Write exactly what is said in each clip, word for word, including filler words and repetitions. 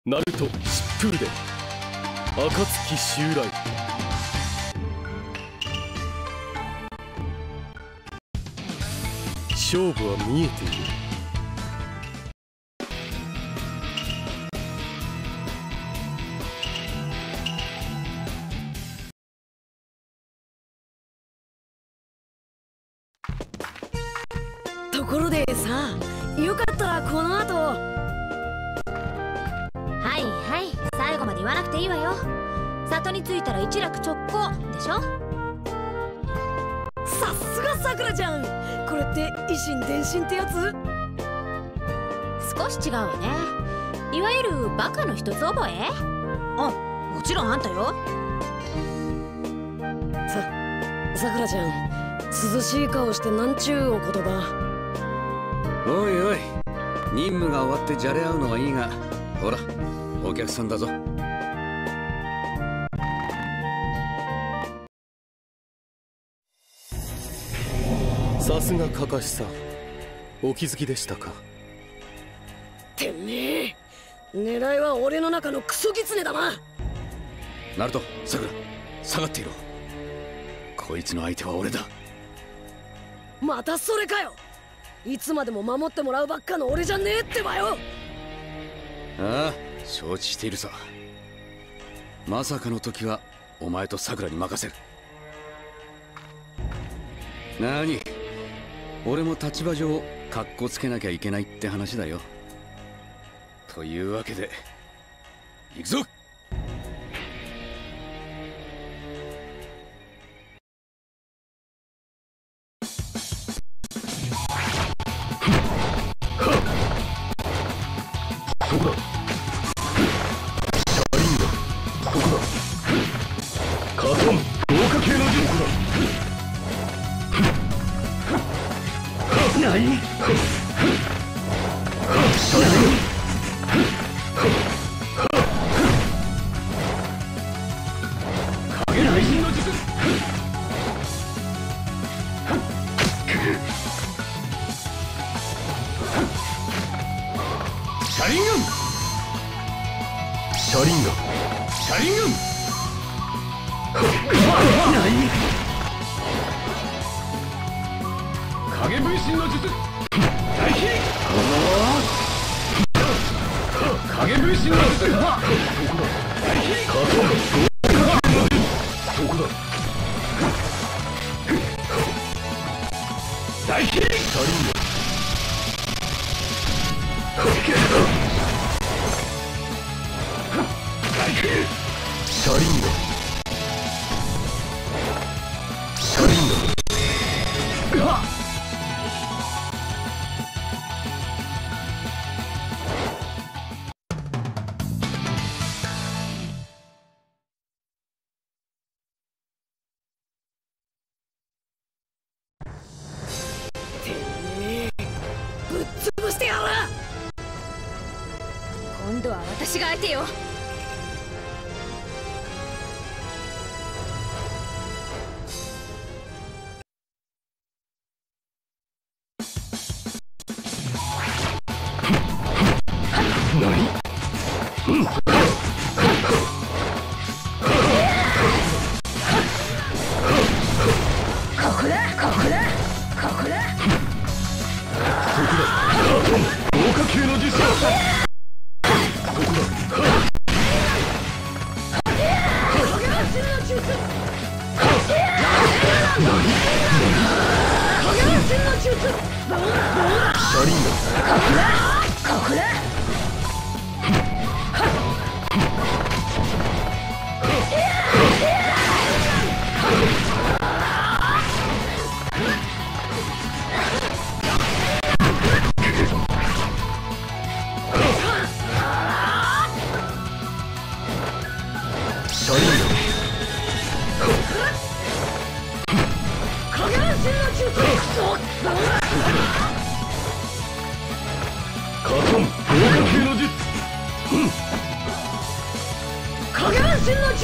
ナルト疾風伝暁襲来。勝負は見えている。 ところでさ、よかったらこの後。 はいはい、最後まで言わなくていいわよ。里に着いたら一楽直行でしょ。 さすがさくらちゃん、これって維新伝心ってやつ？ 少し違うわね。いわゆるバカの一つ覚え。あ、もちろんあんたよ。 さ、さくらちゃん、涼しい顔してなんちゅうお言葉。 おいおい、任務が終わってじゃれ合うのはいいが、ほらお客さんだぞ。 さすがかかしさん、お気づきでしたか。 てめえ、狙いは俺の中のクソギツネだな。 ナルト、さくら、下がっていろ。こいつの相手は俺だ。 またそれかよ。いつまでも守ってもらうばっかの俺じゃねえってばよ。 ああ、承知しているさ。まさかの時はお前とさくらに任せる。なに、俺も立場上カッコつけなきゃいけないって話だよ。というわけで行くぞ。 どこだ。シャリンガ、どこだ。カトン、豪華系のどこだ。何？シャリンガ、影雷神の術。シャリンガン、シャリンガン、シャリンガン。何？影分身の術。大飛影分身の術。どこだ。大飛カトン、豪華系の術。どこだ。大飛シャリンガン。シャリンガン、シャリンガン。 てめえ、ぶっ潰してやる。 今度は私が相手よ。 何？うん。ここだ、ここだ、ここだ。 どこだ。カトン、豪華系の術。どこだ。シャリンガン、 ここだ。 シャリンガン、 影分身の術。 カトン、豪華系の術。うん。 影分身の術。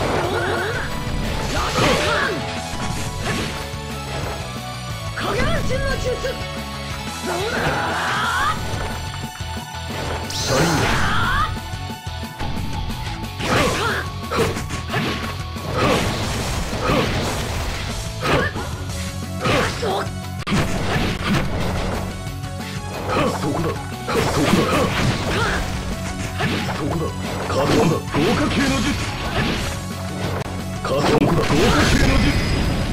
影分身の術。 シャリンガン、 ここだ。カトンだ。豪華系の術。カトンだ。豪華系の術。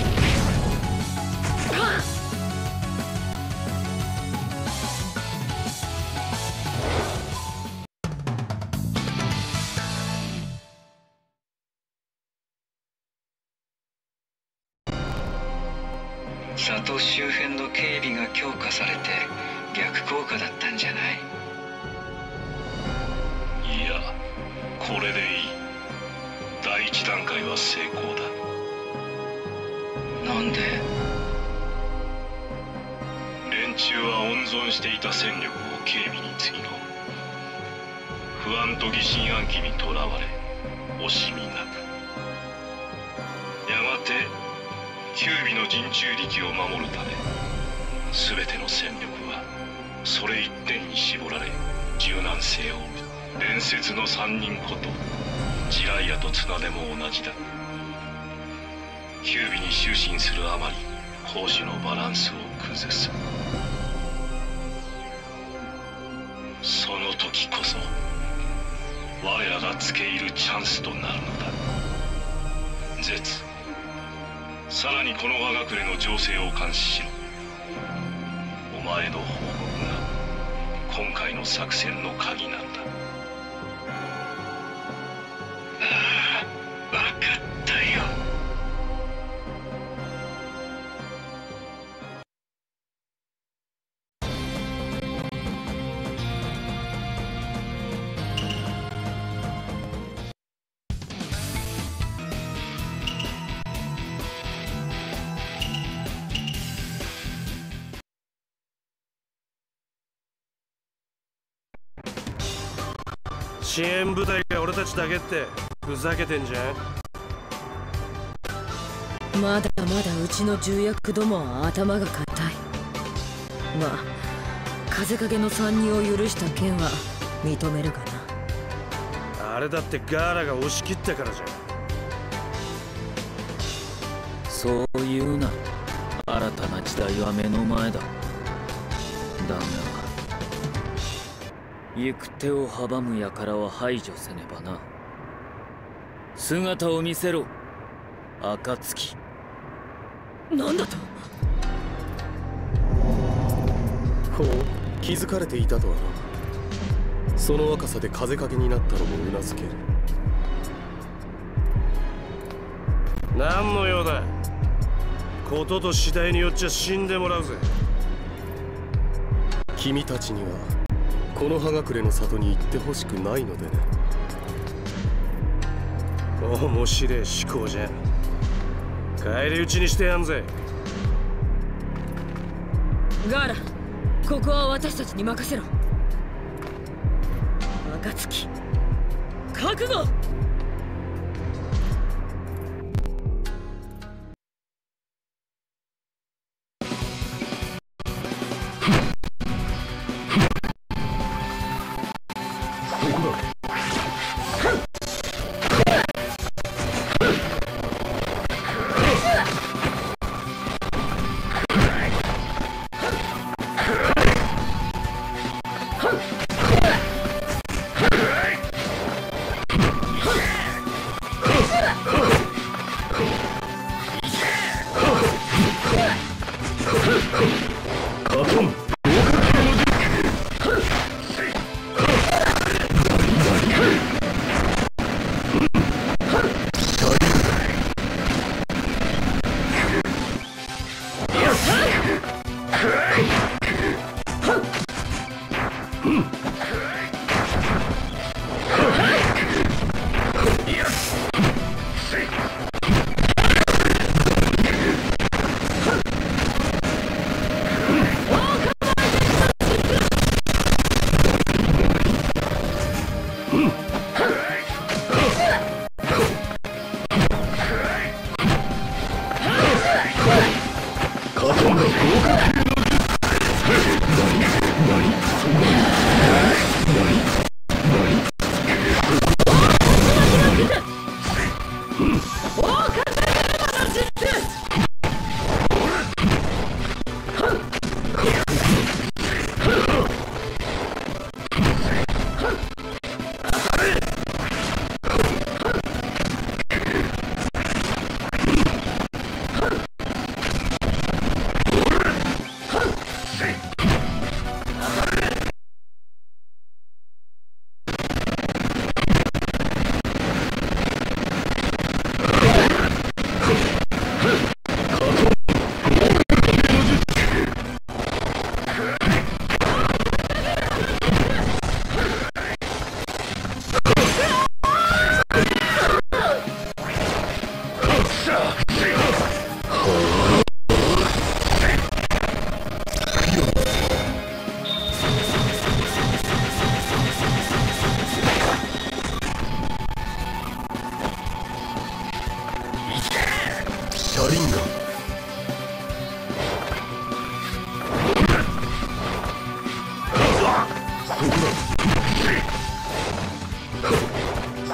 里周辺の警備が強化されて逆効果だったんじゃない？ いや、これでいい。第一段階は成功だ。 なんで？ 連中は温存していた戦力を警備につぎ込む。不安と疑心暗鬼にとらわれ惜しみなく、やがて九尾の陣中力を守るため全ての戦力はそれ一点に絞られ柔軟性を帯び、伝説の三人ことジライアと綱でも同じだ。九尾に執心するあまり攻守のバランスを崩す。その時こそ我らが付け入るチャンスとなるのだ。絶、さらにこの我が国の情勢を監視しろ。お前の報告が今回の作戦の鍵なんだ。 ああ、分かったよ。 支援部隊が俺たちだけってふざけてんじゃん。 まだまだうちの重役どもは頭が固い。まあ風影の参入を許した件は認めるかな。 あれだってガーラが押し切ったからじゃん。 そう言うな。新たな時代は目の前だ。だが行く手を阻む輩は排除せねばな。姿を見せろ、暁。 何だと？ ほう、気づかれていたとはな。その若さで風影になったのもうなずける。 何の用だ。ことと次第によっちゃ死んでもらうぜ。 君たちにはこの葉隠れの里に行ってほしくないのでね。 面白い思考じゃん。返り討ちにしてやんぜ。 ガーラ、ここは私たちに任せろ。暁、覚悟。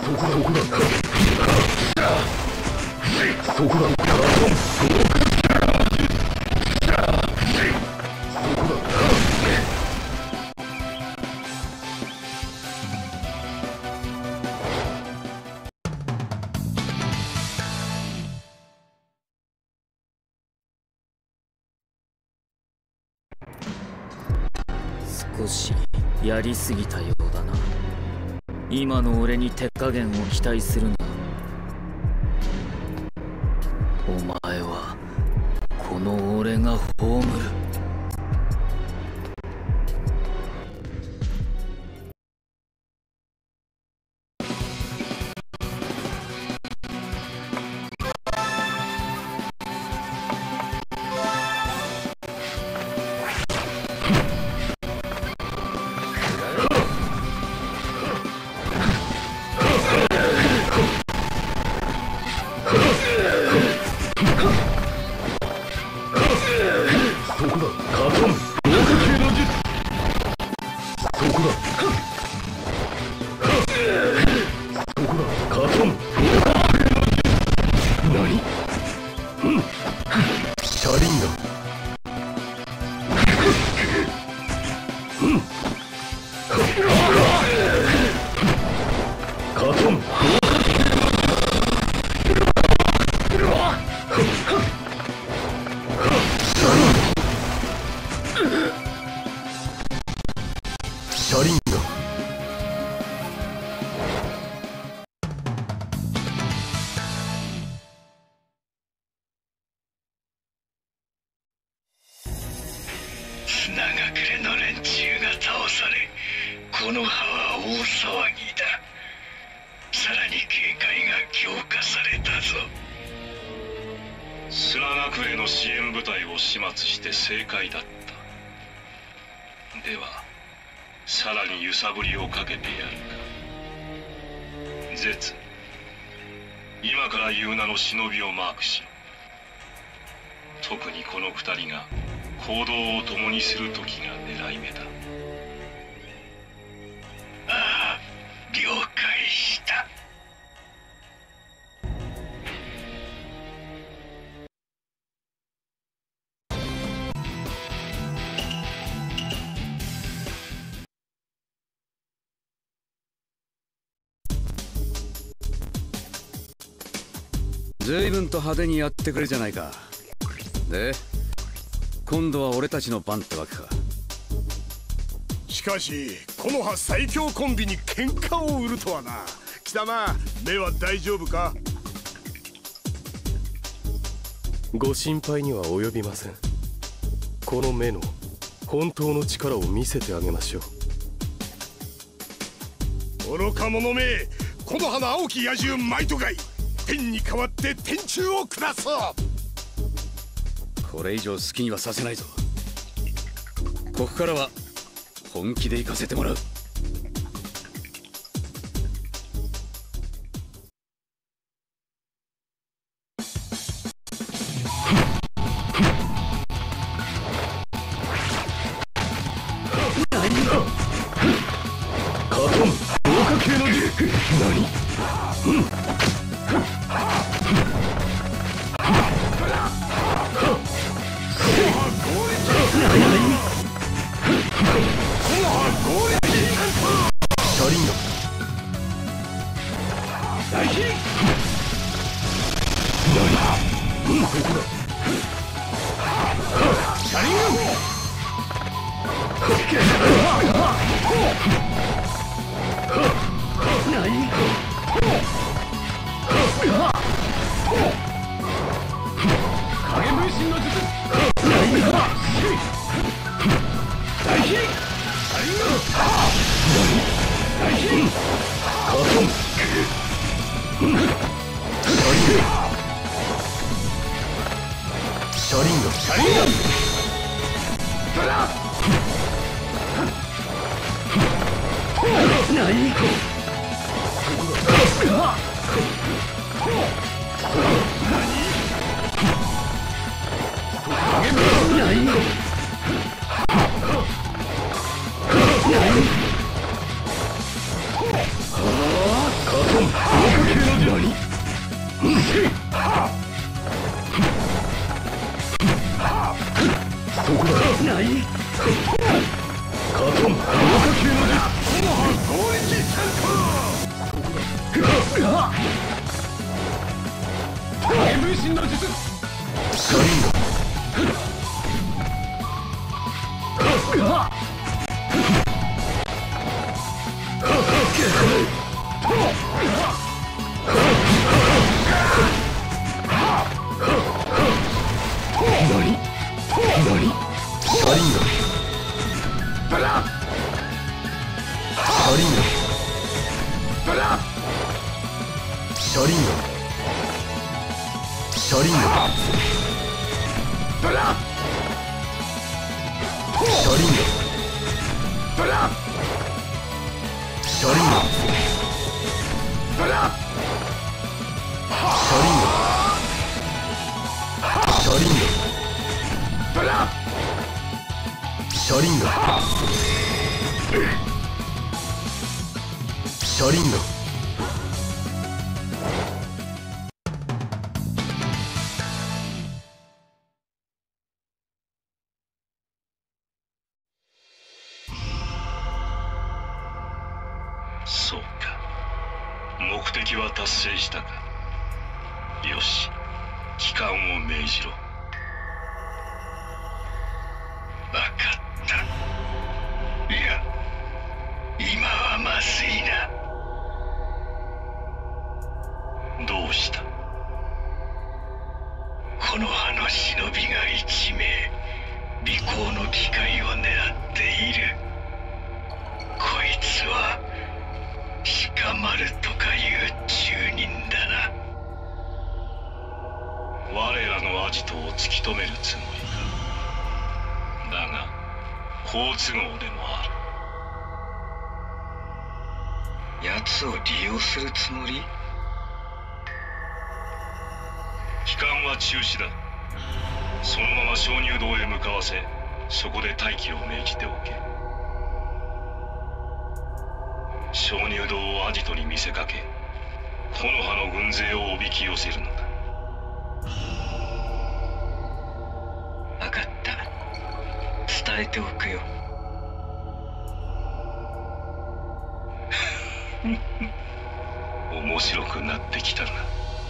少しやりすぎたようだな。今の俺に手加減を期待するな。お前はこの俺が葬る。 砂隠れの連中が倒され、この葉は大騒ぎだ。さらに警戒が強化されたぞ。砂隠れの支援部隊を始末して正解だった。ではさらに揺さぶりをかけてやるか。ゼツ、今から言う名の忍びをマークしろ。特にこの二人が行動を共にする時が狙い目だ。ああ、了解した。 随分と派手にやってくれじゃないか。で今度は俺たちの番ってわけか。 しかしこの葉最強コンビに喧嘩を売るとはな。貴様、目は大丈夫か？ ご心配には及びません。この目の本当の力を見せてあげましょう。 愚か者め、この葉の青き野獣マイトガイ、天に代わって天誅を下そう。 これ以上好きにはさせないぞ。ここからは本気で行かせてもらう。 何？ そこだ。何？カトン強化球の術。攻撃戦闘。影分身の術。シャリンガ。 そうか、目的は達成したか。よし、帰還を命じろ。分かった。いや、今はまずいな。どうした？この葉の忍びが一名尾行の機会を狙っている。こいつは鹿丸とかいう住人だな。我らのアジトを突き止めるつもりか。だが好都合でもある。 奴を利用するつもり？ 帰還は中止だ。そのまま鍾乳洞へ向かわせ、そこで待機を命じておけ。鍾乳洞をアジトに見せかけ、木の葉の軍勢をおびき寄せるのだ。 分かった。伝えておくよ。 面白くなってきたな。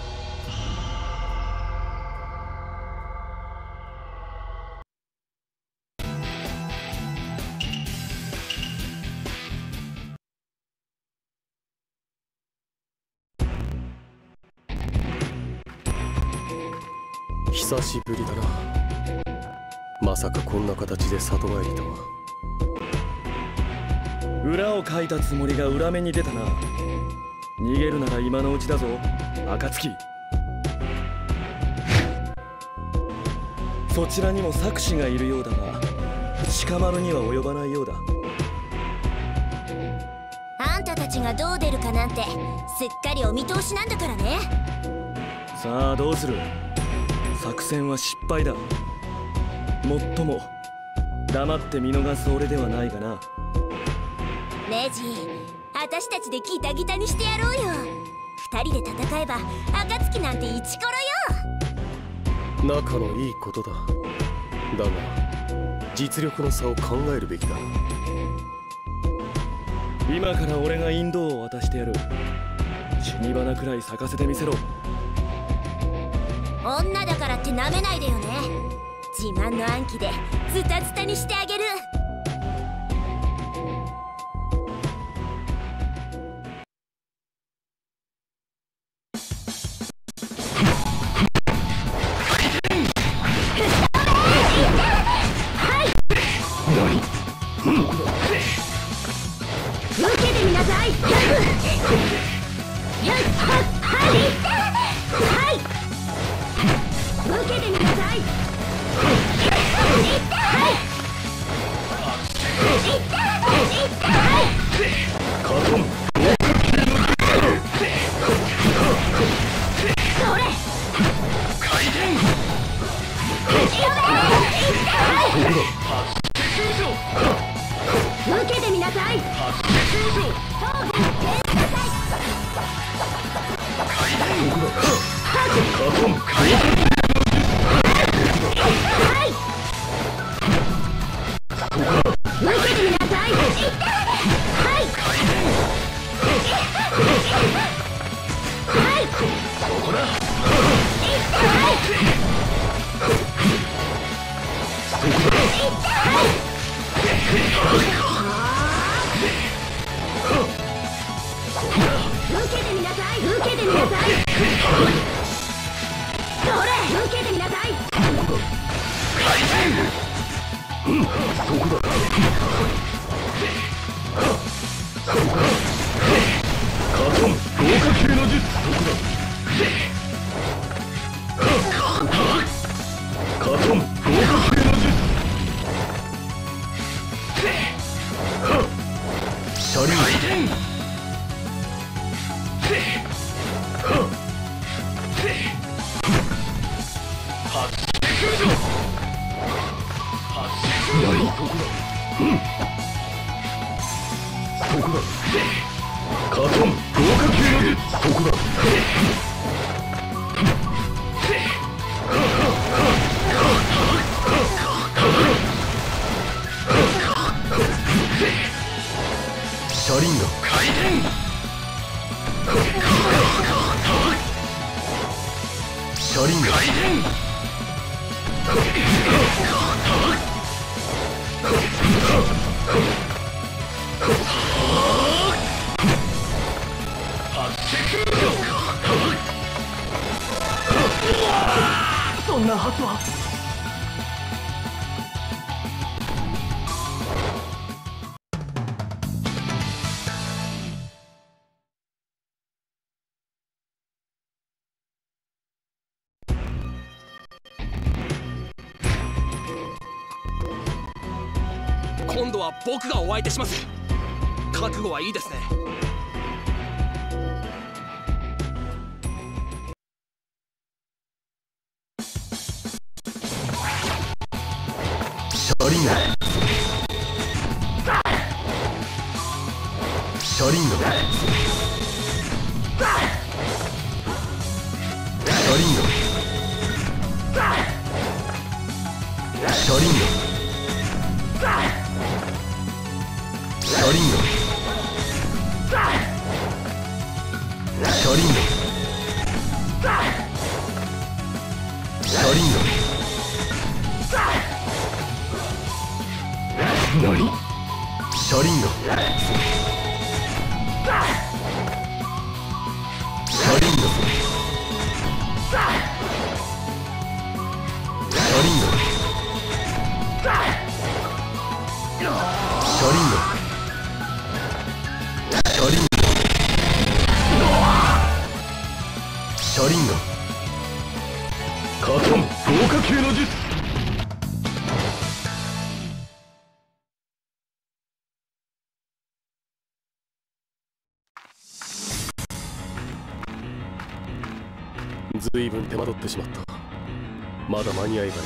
久しぶりだな。まさかこんな形で里帰りとは。 裏をかいたつもりが裏目に出たな。逃げるなら今のうちだぞ、暁。そちらにも策士がいるようだが、鹿丸には及ばないようだ。 あんたたちがどう出るかなんてすっかりお見通しなんだからね。 さあどうする？作戦は失敗だ。もっとも黙って見逃す俺ではないがな。 レジ、私たちでギタギタにしてやろうよ。二人で戦えば暁なんてイチコロよ。 仲のいいことだ。だが実力の差を考えるべきだ。 今から俺が引導を渡してやる。死に花くらい咲かせてみせろ。 女だからってなめないでよね。自慢の暗記でズタズタにしてあげる。受けてみなさい。受けてみなさい。 受けてみなさい。受けてみなさい。それ受けてみなさい。 うん、そこだ。カトン豪華級の術。そこだ。カトン豪華級の術。車輪何そこだ。うんそこだ。カトン豪華級の術。そこだ。車輪が回転。車輪が回転。そんなはずは。 今度は僕がお相手します。覚悟はいいですね。 車輪が車輪が車輪が車輪が車輪が車輪が車輪が何車輪が車輪が車輪が車輪が車輪が車輪がカトン豪華級の術。 ずいぶん手間取ってしまった。まだ間に合えばいい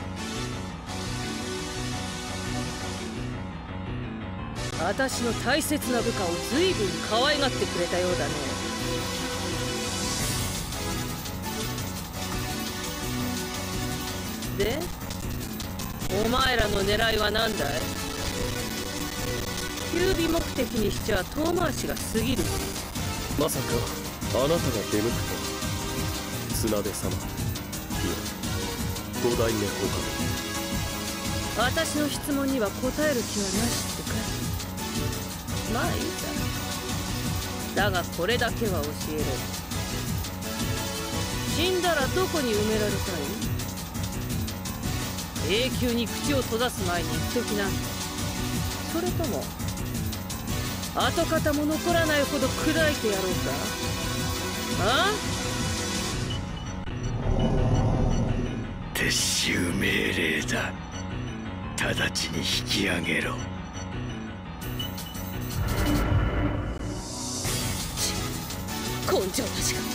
わ。私の大切な部下を随分可愛がってくれたようだね。で、お前らの狙いは何だい？九尾目的にしちゃ遠回しが過ぎる。 まさかあなたが出向くとは。綱出様、いや五代目放課私の質問には答える気はなしってか。まあいいさ。だがこれだけは教えろ。死んだらどこに埋められたい？永久に口を閉ざす前に言っときな。それとも跡形も残らないほど砕いてやろうか。ああ？ 撤収命令だ。直ちに引き上げろ。 根性なしか。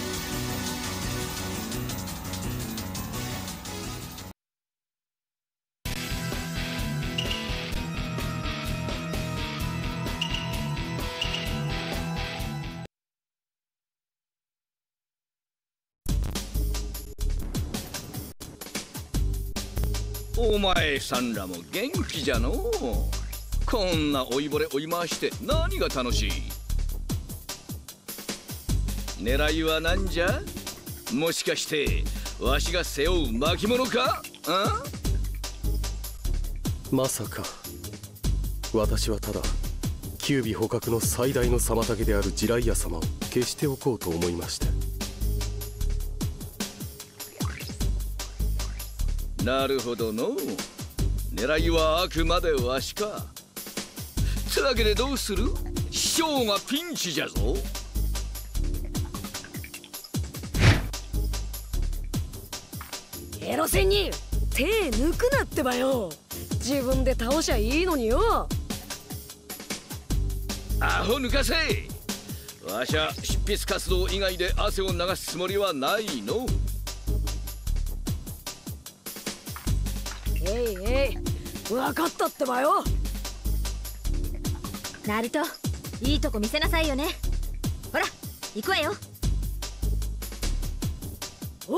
お前さんらも元気じゃのう。こんな老いぼれ追い回して何が楽しい？狙いは何じゃ？もしかしてわしが背負う巻物か？あ？ まさか私はただ九尾捕獲の最大の妨げであるジライア様を消しておこうと思いまして。 なるほどの。狙いはあくまでわしか。つわけでどうする？師匠がピンチじゃぞ。 エロ仙人、手抜くなってばよ。自分で倒しゃいいのによ。 アホ抜かせ。わしゃ執筆活動以外で汗を流すつもりはないの。 えいえい、分かったってばよ。 ナルト、いいとこ見せなさいよね。ほら行くわよ。 おう。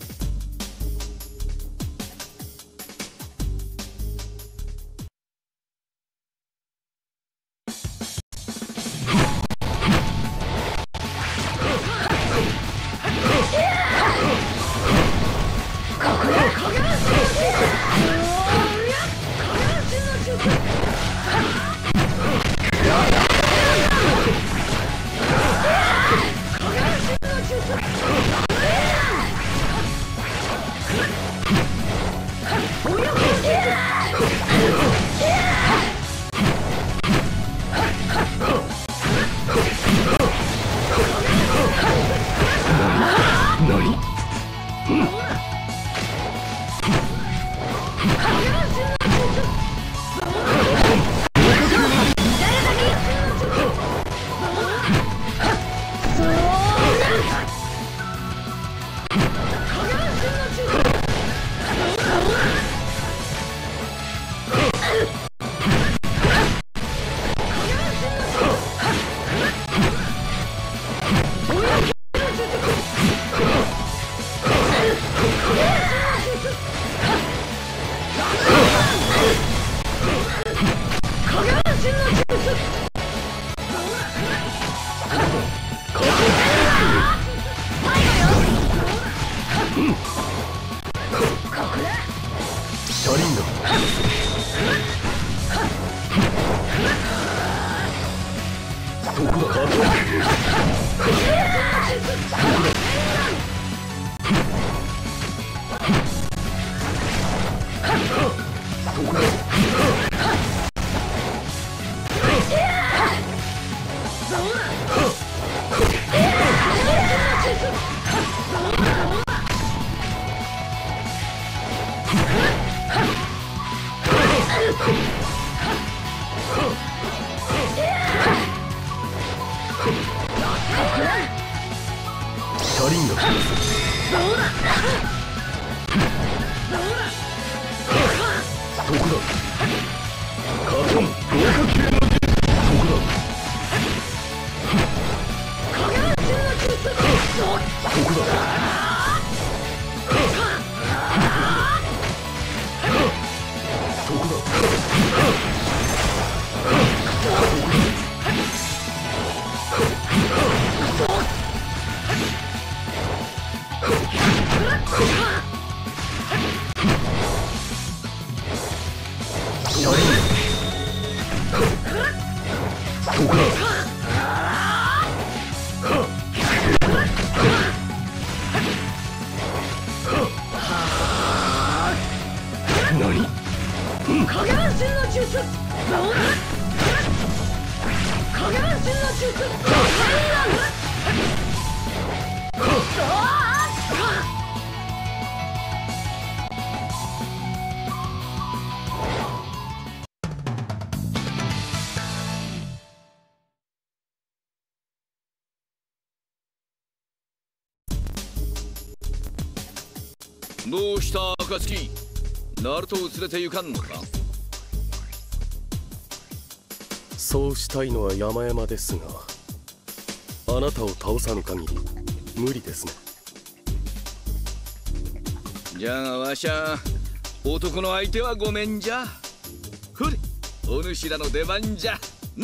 どうした暁、ナルトを連れて行かんのか？ そうしたいのは山々ですが、あなたを倒さぬ限り無理ですね。 じゃがわしゃ男の相手はごめんじゃ。ほれ、お主らの出番じゃの。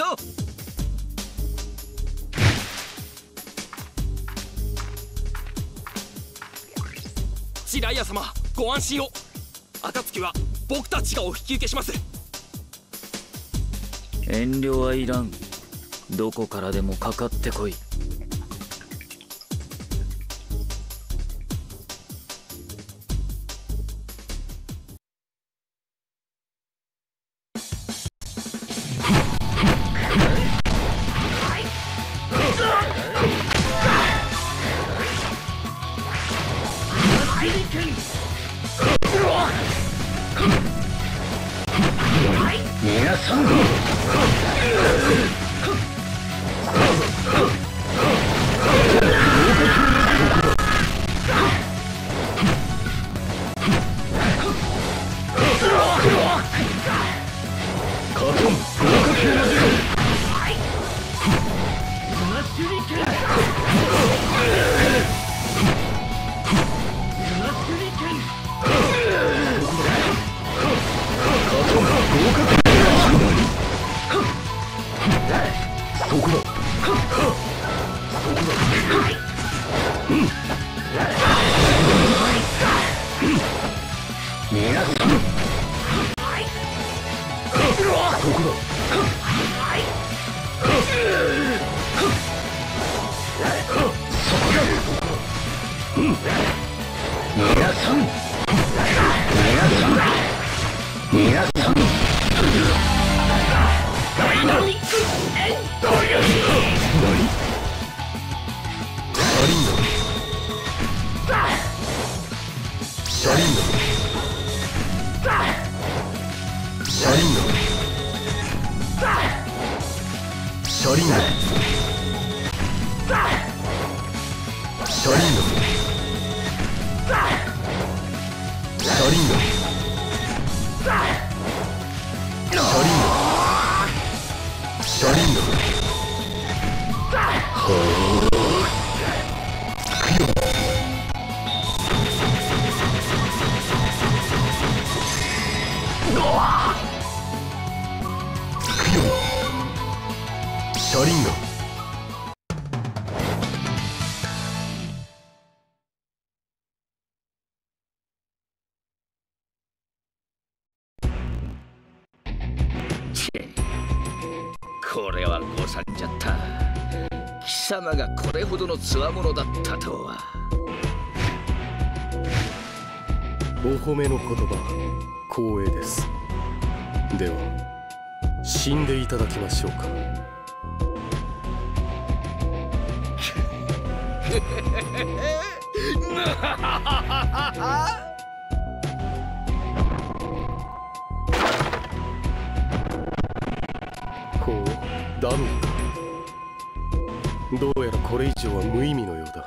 ジライア様、ご安心を。暁は僕たちがお引き受けします。 遠慮はいらん。どこからでもかかってこい。 皆さんこれは誤算じゃった。貴様がこれほどの強者だったとは。 お褒めの言葉光栄です。では死んでいただきましょうか。ほう、ダミーか。どうやらこれ以上は無意味のようだ。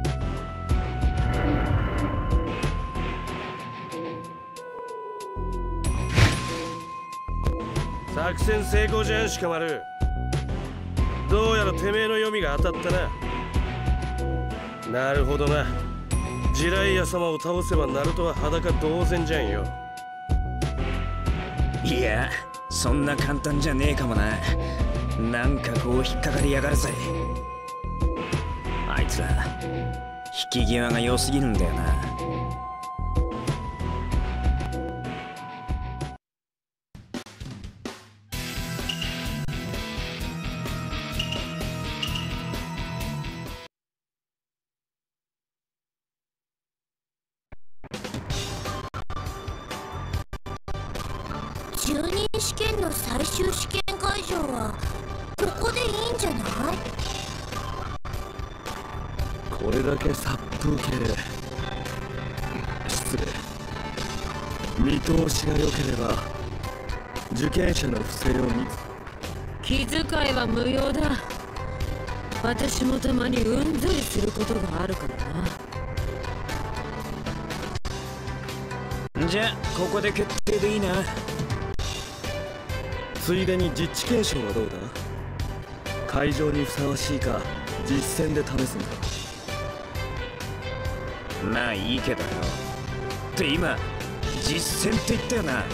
作戦成功じゃん、鹿丸。どうやらてめえの読みが当たったな。なるほどな。ジライア様を倒せばナルトは裸同然じゃんよ。 いや、そんな簡単じゃねえかもな。なんかこう引っかかりやがるぜ。あいつら引き際が良すぎるんだよな。 中任試験の最終試験会場はここでいいんじゃない？ これだけ殺風景、失礼、見通しが良ければ受験者の不正を見つ気遣いは無用だ。私もたまにうんざりすることがあるからな。じゃあここで決定でいいな。 ついでに実地検証はどうだ？会場にふさわしいか実戦で試すんだ。まあいいけどよ。って今実戦って言ったよな。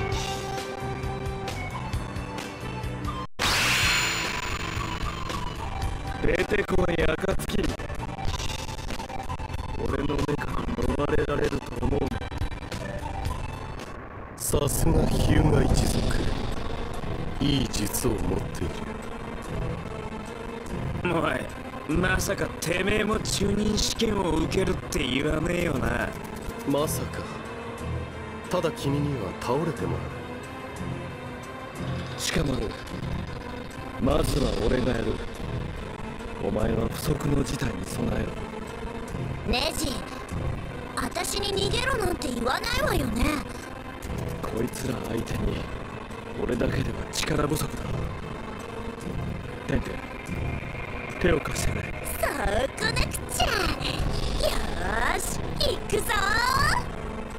出てこい暁。俺の目から逃れられるさすが日向一族、いい術を持っている。 おい、まさかてめえも中任試験を受けるって言わねえよな。 まさか。ただ君には倒れてもらう。 近丸、まずは俺がやる。お前は不測の事態に備えろ。 ネジ、私に逃げろなんて言わないわよね。 こいつら相手に俺だけでは力不足だ。テンテン、手を貸してくれ。 そうこなくちゃ。よーし、行くぞー。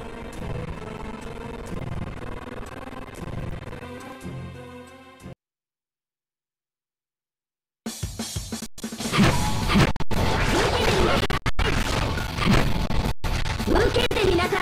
受けてみなさい。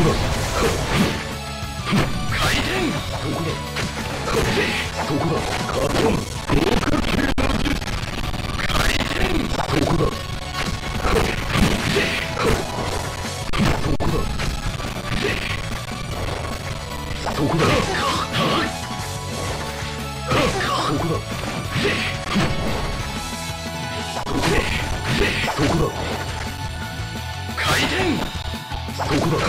回転そこだそこだカトン豪華系の術回転そこだそこだそこだそこだそこだ回転そこだそこだ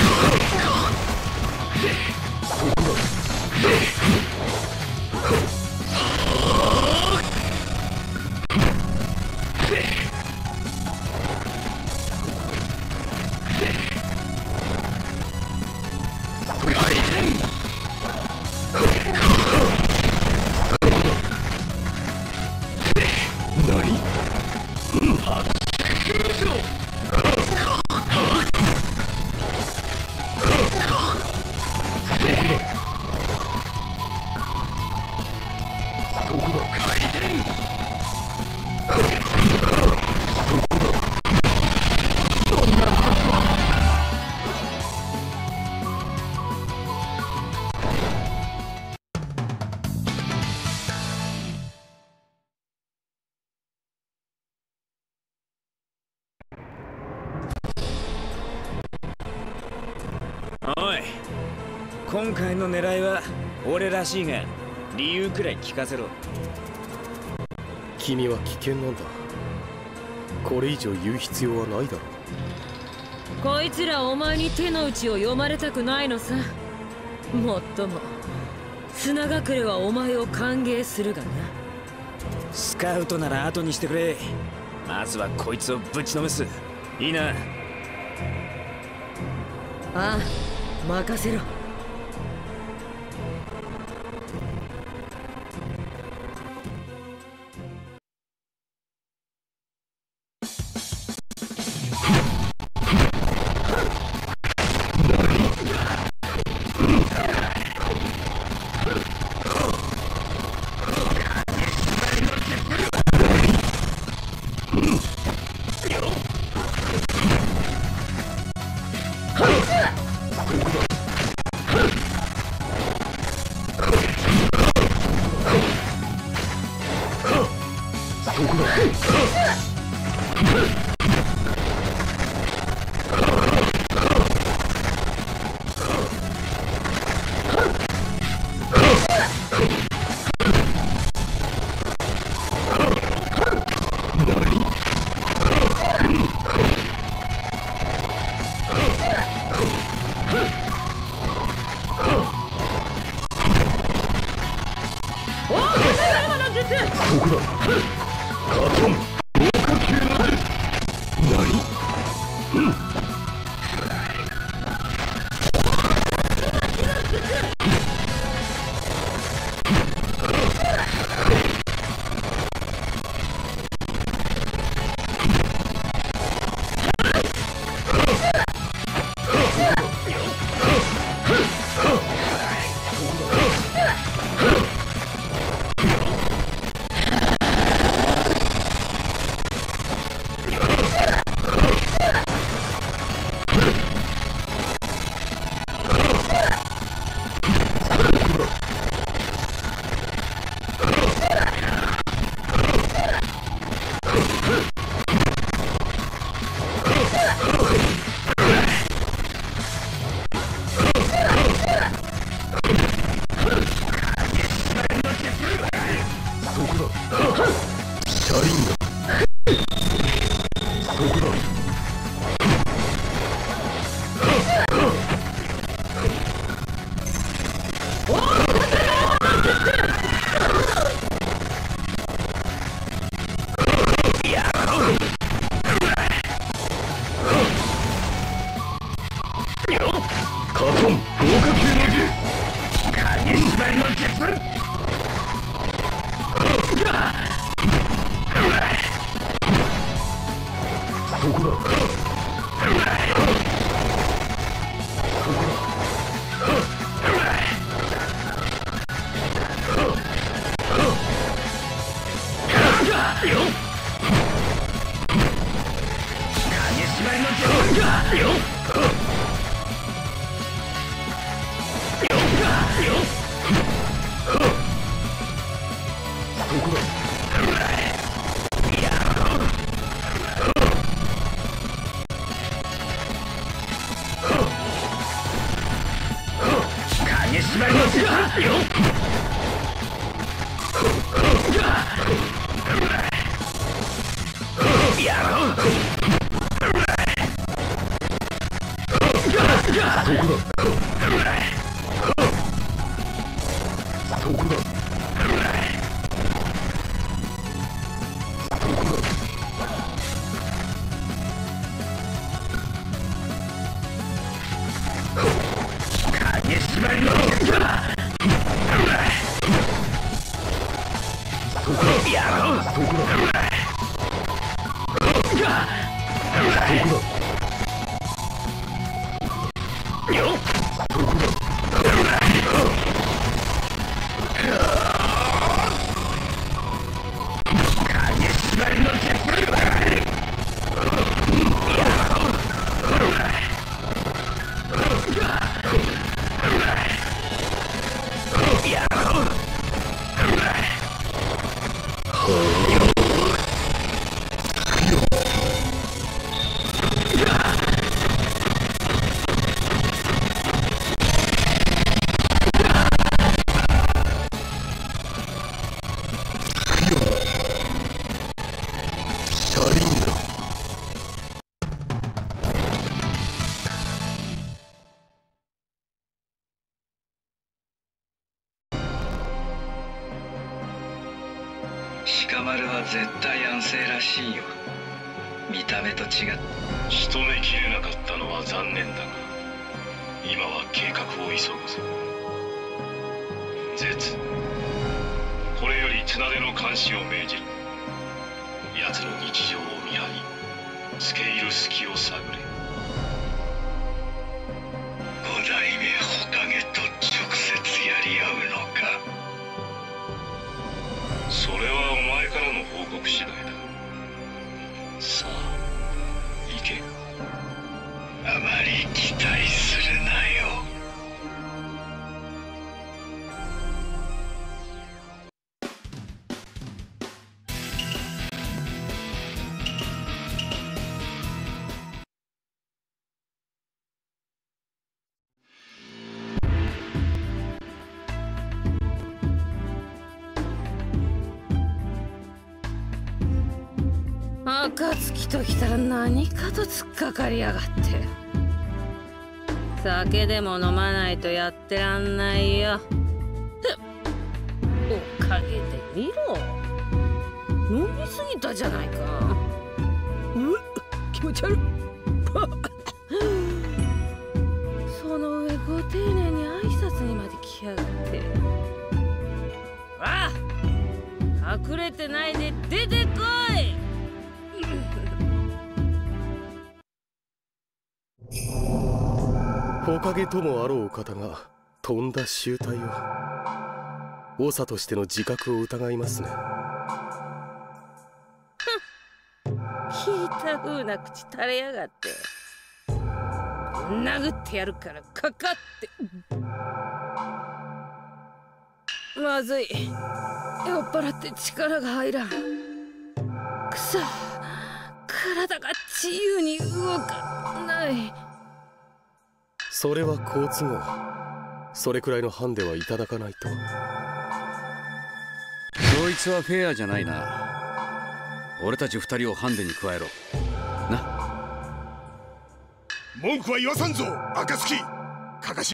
おい、今回の狙いは俺らしいが理由くらい聞かせろ。 君は危険なんだ。これ以上言う必要はないだろう。 こいつらお前に手の内を読まれたくないのさ。もっとも砂隠れはお前を歓迎するがな。 スカウトなら後にしてくれ。まずはこいつをぶちのめす。いいな。 ああ、任せろ。 しまいますよ。やろう。どこだ。どこだ。影縛りのやろう。どこだ。 鹿丸は絶対安静らしいよ。見た目と違って仕留めきれなかったのは残念だが、今は計画を急ぐぞ。絶、これより綱手の監視を命じる。奴の日常を見張り、付け入る隙を探れ。 五代目火影と直接やり合うのか。 それはお前からの報告次第だ。さあ行け。 あまり期待するなよ。 暁ときたら何かと突っかかりやがって。酒でも飲まないとやってらんないよ。おかげで見ろ、飲みすぎたじゃないか。うっ、気持ち悪い。その上ご丁寧に挨拶にまで来やがって。わあ、隠れてないで出てこい。 火影ともあろう方がとんだ醜態を。長としての自覚を疑いますね。 聞いた風な口垂れやがって。殴ってやるからかかって。まずい、酔っ払って力が入らん。くそ、体が自由に動かない。 それは好都合。それくらいのハンデはいただかないと。 こいつはフェアじゃないな。俺たち二人をハンデに加えろな。 文句は言わさんぞ、暁。かかし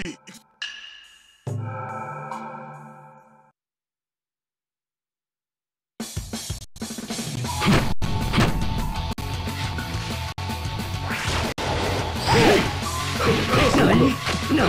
何何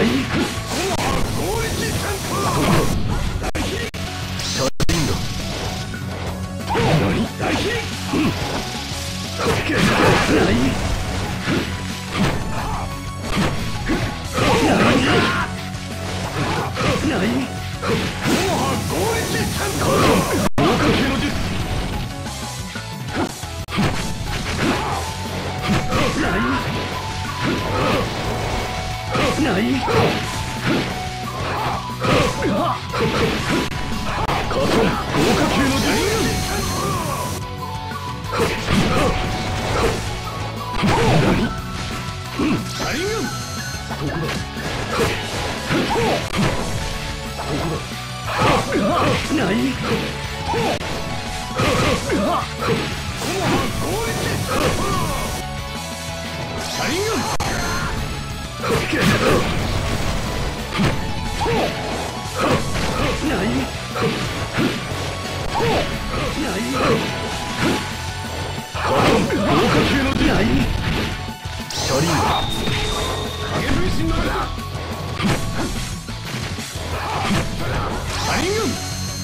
何車輪軍何何カトン豪華級の何車輪影分身のだ車輪軍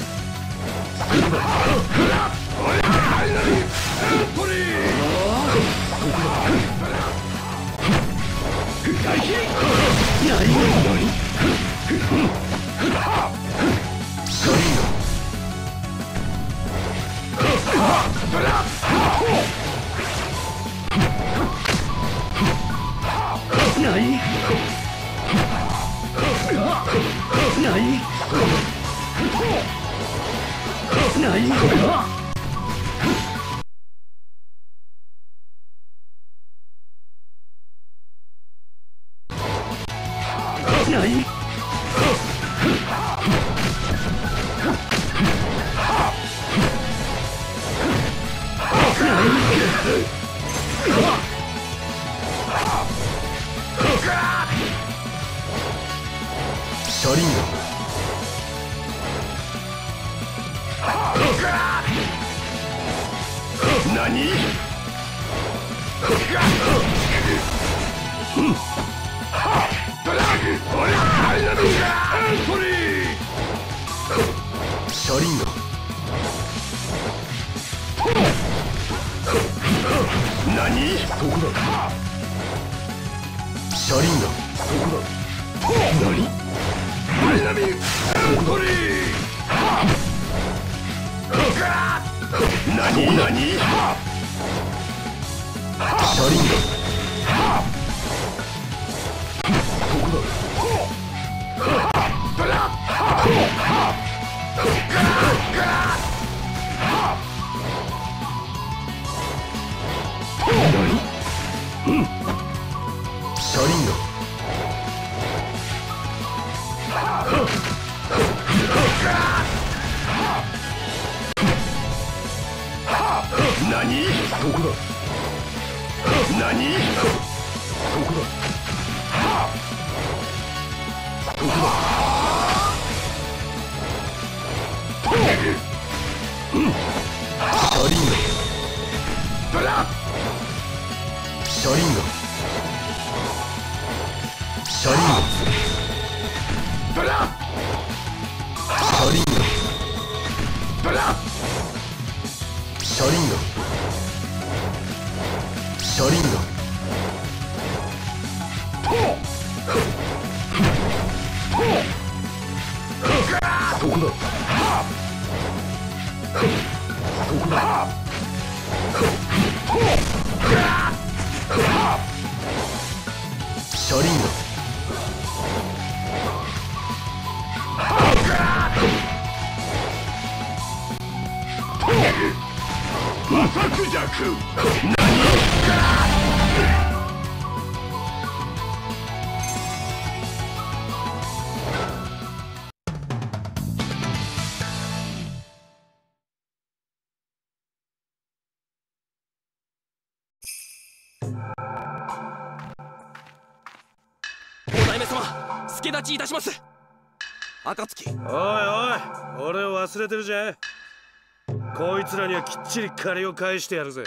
助立ちいたします。暁。 おいおい、俺を忘れてるじゃん。こいつらにはきっちり借りを返してやるぜ。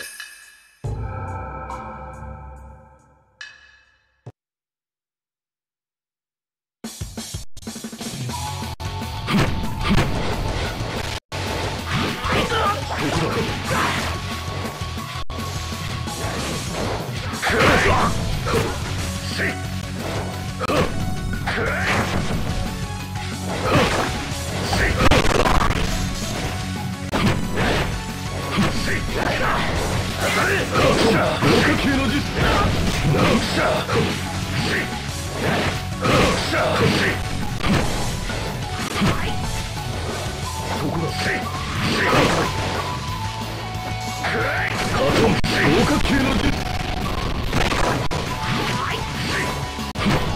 豪華級の術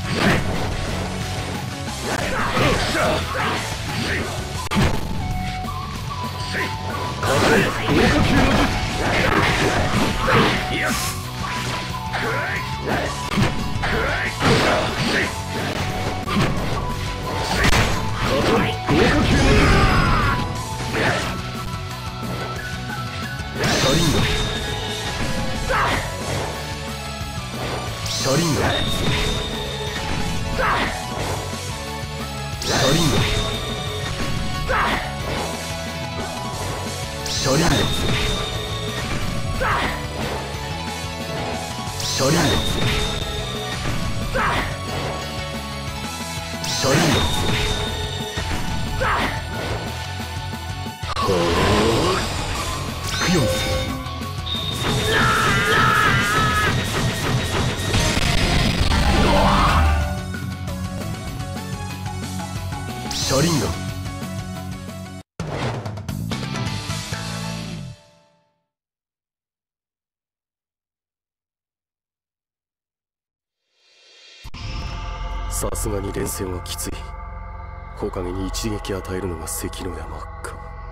さすがに連戦はきつい。火影に一撃与えるのが関の山か。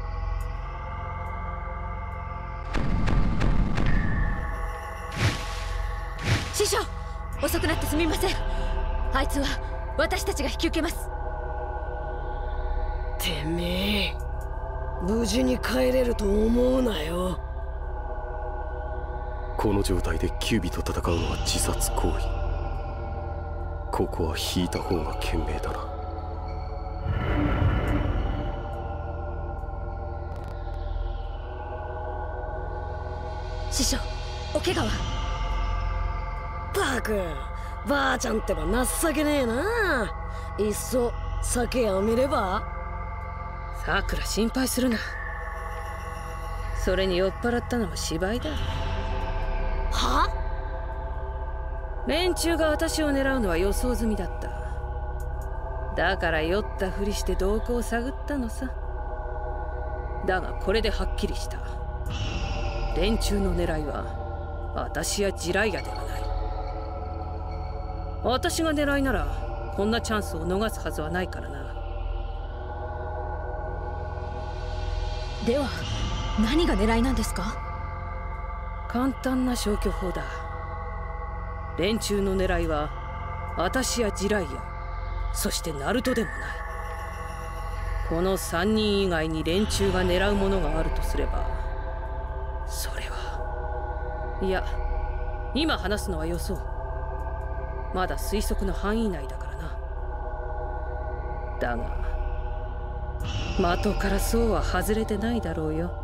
師匠、遅くなってすみません。あいつは私たちが引き受けます。 てめえ、無事に帰れると思うなよ。 この状態でキュービと戦うのは自殺行為。ここは引いた方が賢明だな。 師匠、お怪我は？ バク、ばあちゃんってば情けねえな。いっそ酒やめれば。 さくら心配するな。それに酔っ払ったのは芝居だ。 は？ 連中が私を狙うのは予想済みだった。だから酔ったふりして動向を探ったのさ。だがこれではっきりした。連中の狙いは私やジライアではない。私が狙いならこんなチャンスを逃すはずはないからな。 では何が狙いなんですか？ 簡単な消去法だ。連中の狙いは私やジライア、そしてナルトでもない。このさんにん以外に連中が狙うものがあるとすれば、それはいや、今話すのは予想。まだ推測の範囲内だからな。だが的からそうは外れてないだろうよ。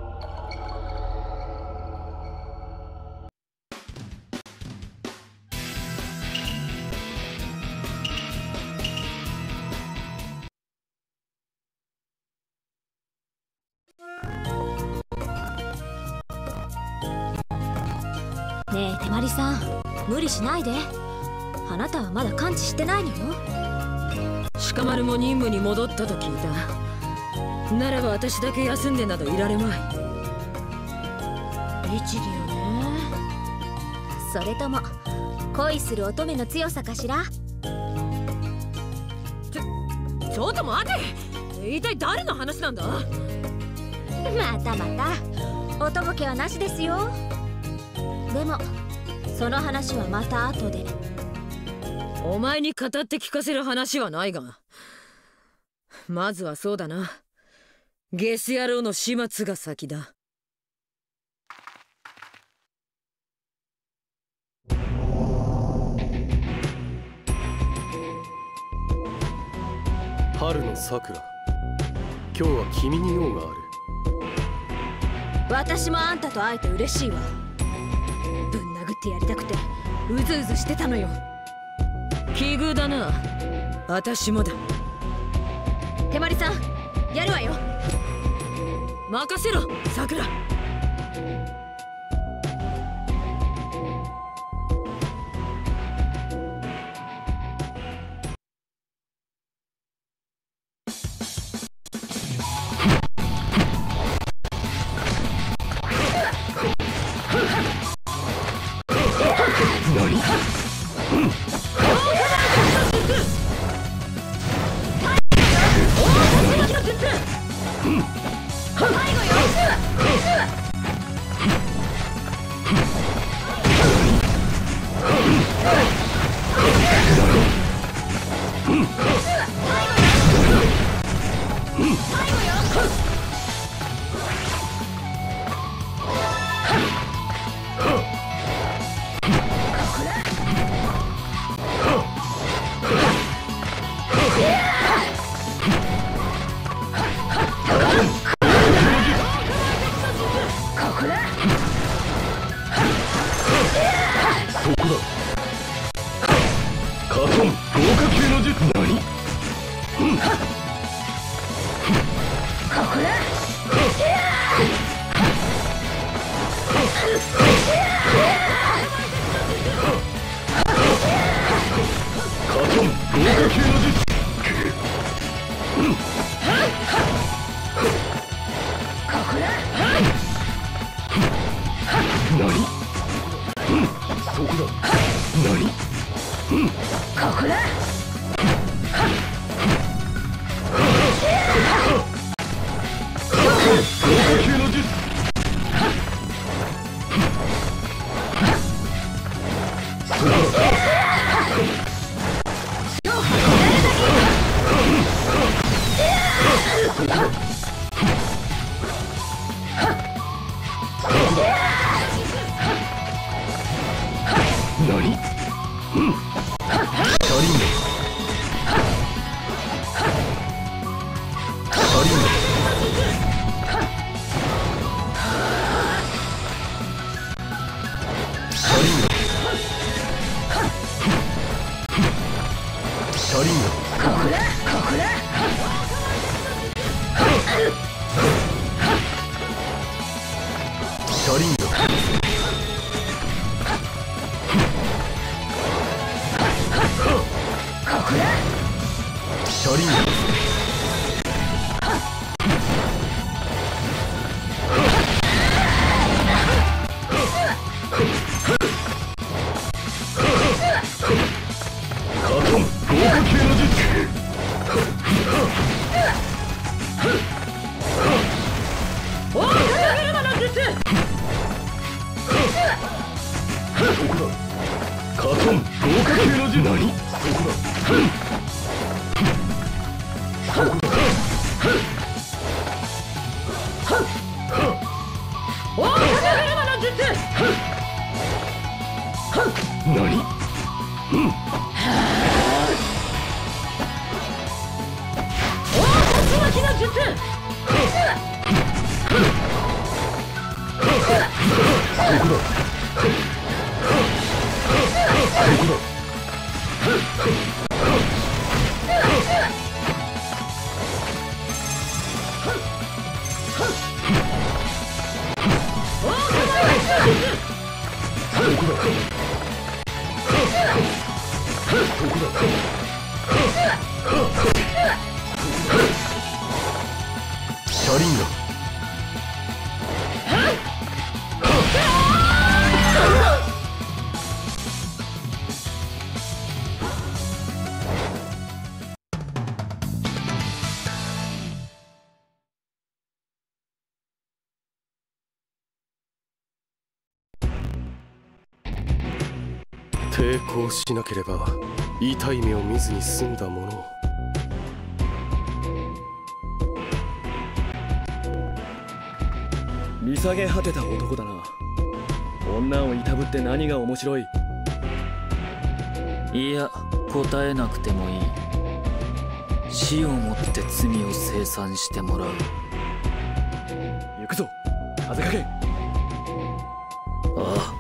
ねえ手まりさん、無理しないで。あなたはまだ完治してないのよ。 鹿丸も任務に戻ったと聞いた。ならば私だけ休んでなどいられまい。 律儀よね。それとも恋する乙女の強さかしら。 ちょちょっと待て、一体誰の話なんだ。 またまたおとぼけはなしですよ。でもその話はまた後で。 お前に語って聞かせる話はないが、まずはそうだな、ゲス野郎の始末が先だ。 春の桜、今日は君に用がある。 私もあんたと会えて嬉しいわ。ぶん殴ってやりたくてうずうずしてたのよ。奇遇だな。私もだ。手まりさん、やるわよ。任せろ、さくら。 何？ 抵抗しなければ痛い目を見ずに済んだものを。 見下げ果てた男だな。女をいたぶって何が面白い？ いや、答えなくてもいい。死をもって罪を清算してもらう。 行くぞ、風かけ。 ああ。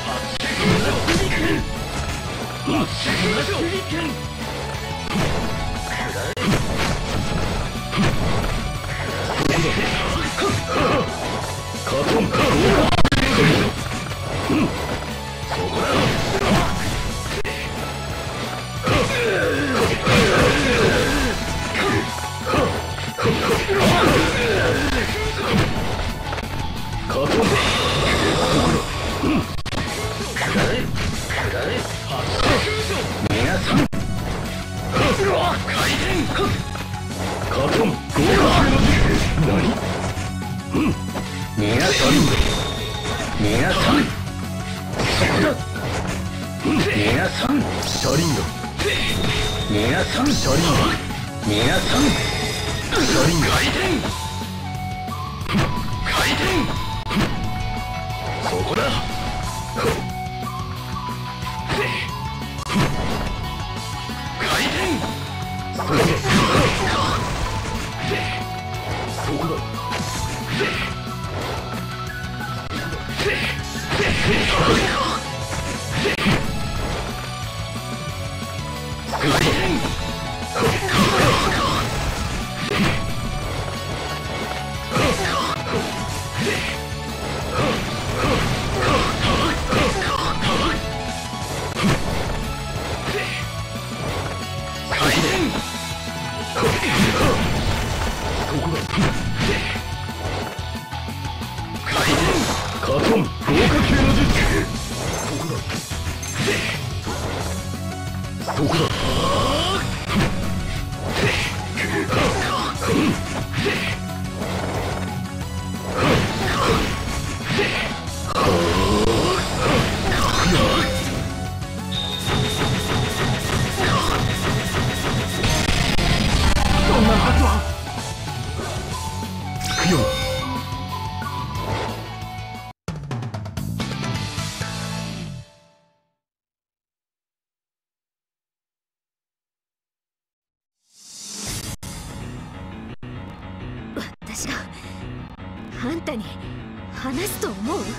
私があんたに話すと思う？こ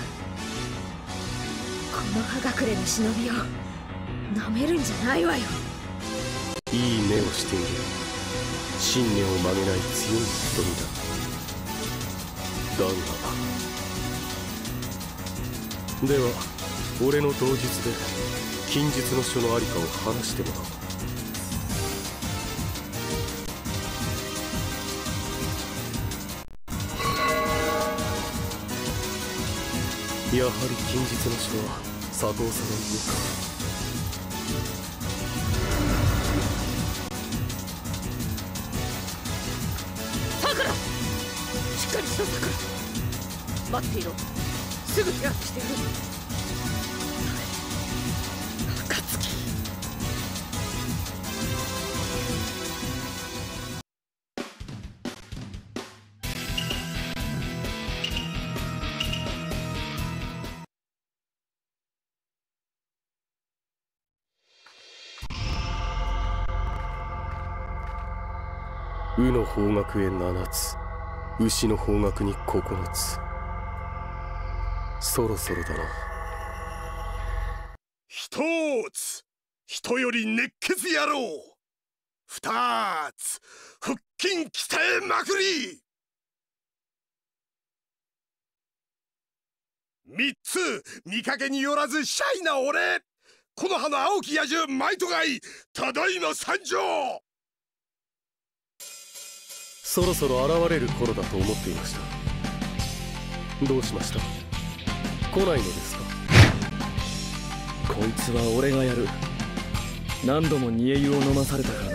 の葉隠れの忍びをなめるんじゃないわよ。 いい目をしている。信念を曲げない強い瞳だ。だがでは俺の同術で禁術の書のありかを話してもらおう。やはり禁術の書は佐藤さんの家か。 さくら、しっかりしろさくら。待っていろ、すぐ手当てしてやる。暁。 鵜の方角へ七つ、牛の方角に九つ。そろそろだな。 一つ、人より熱血野郎。二つ、腹筋鍛えまくり。三つ、見かけによらずシャイな俺。この葉の青き野獣マイトガイ、ただいま参上。 そろそろ現れる頃だと思っていました。どうしました？来ないのですか？ こいつは俺がやる。何度も煮え湯を飲まされたからな。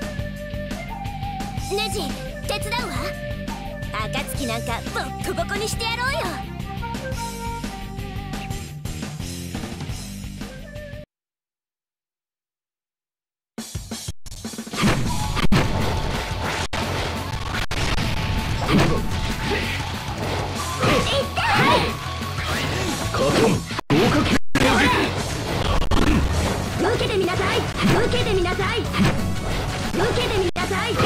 ネジ、手伝うわ。暁なんかボッコボコにしてやろうよ。受けてみなさい。受けてみなさい。受けてみなさい。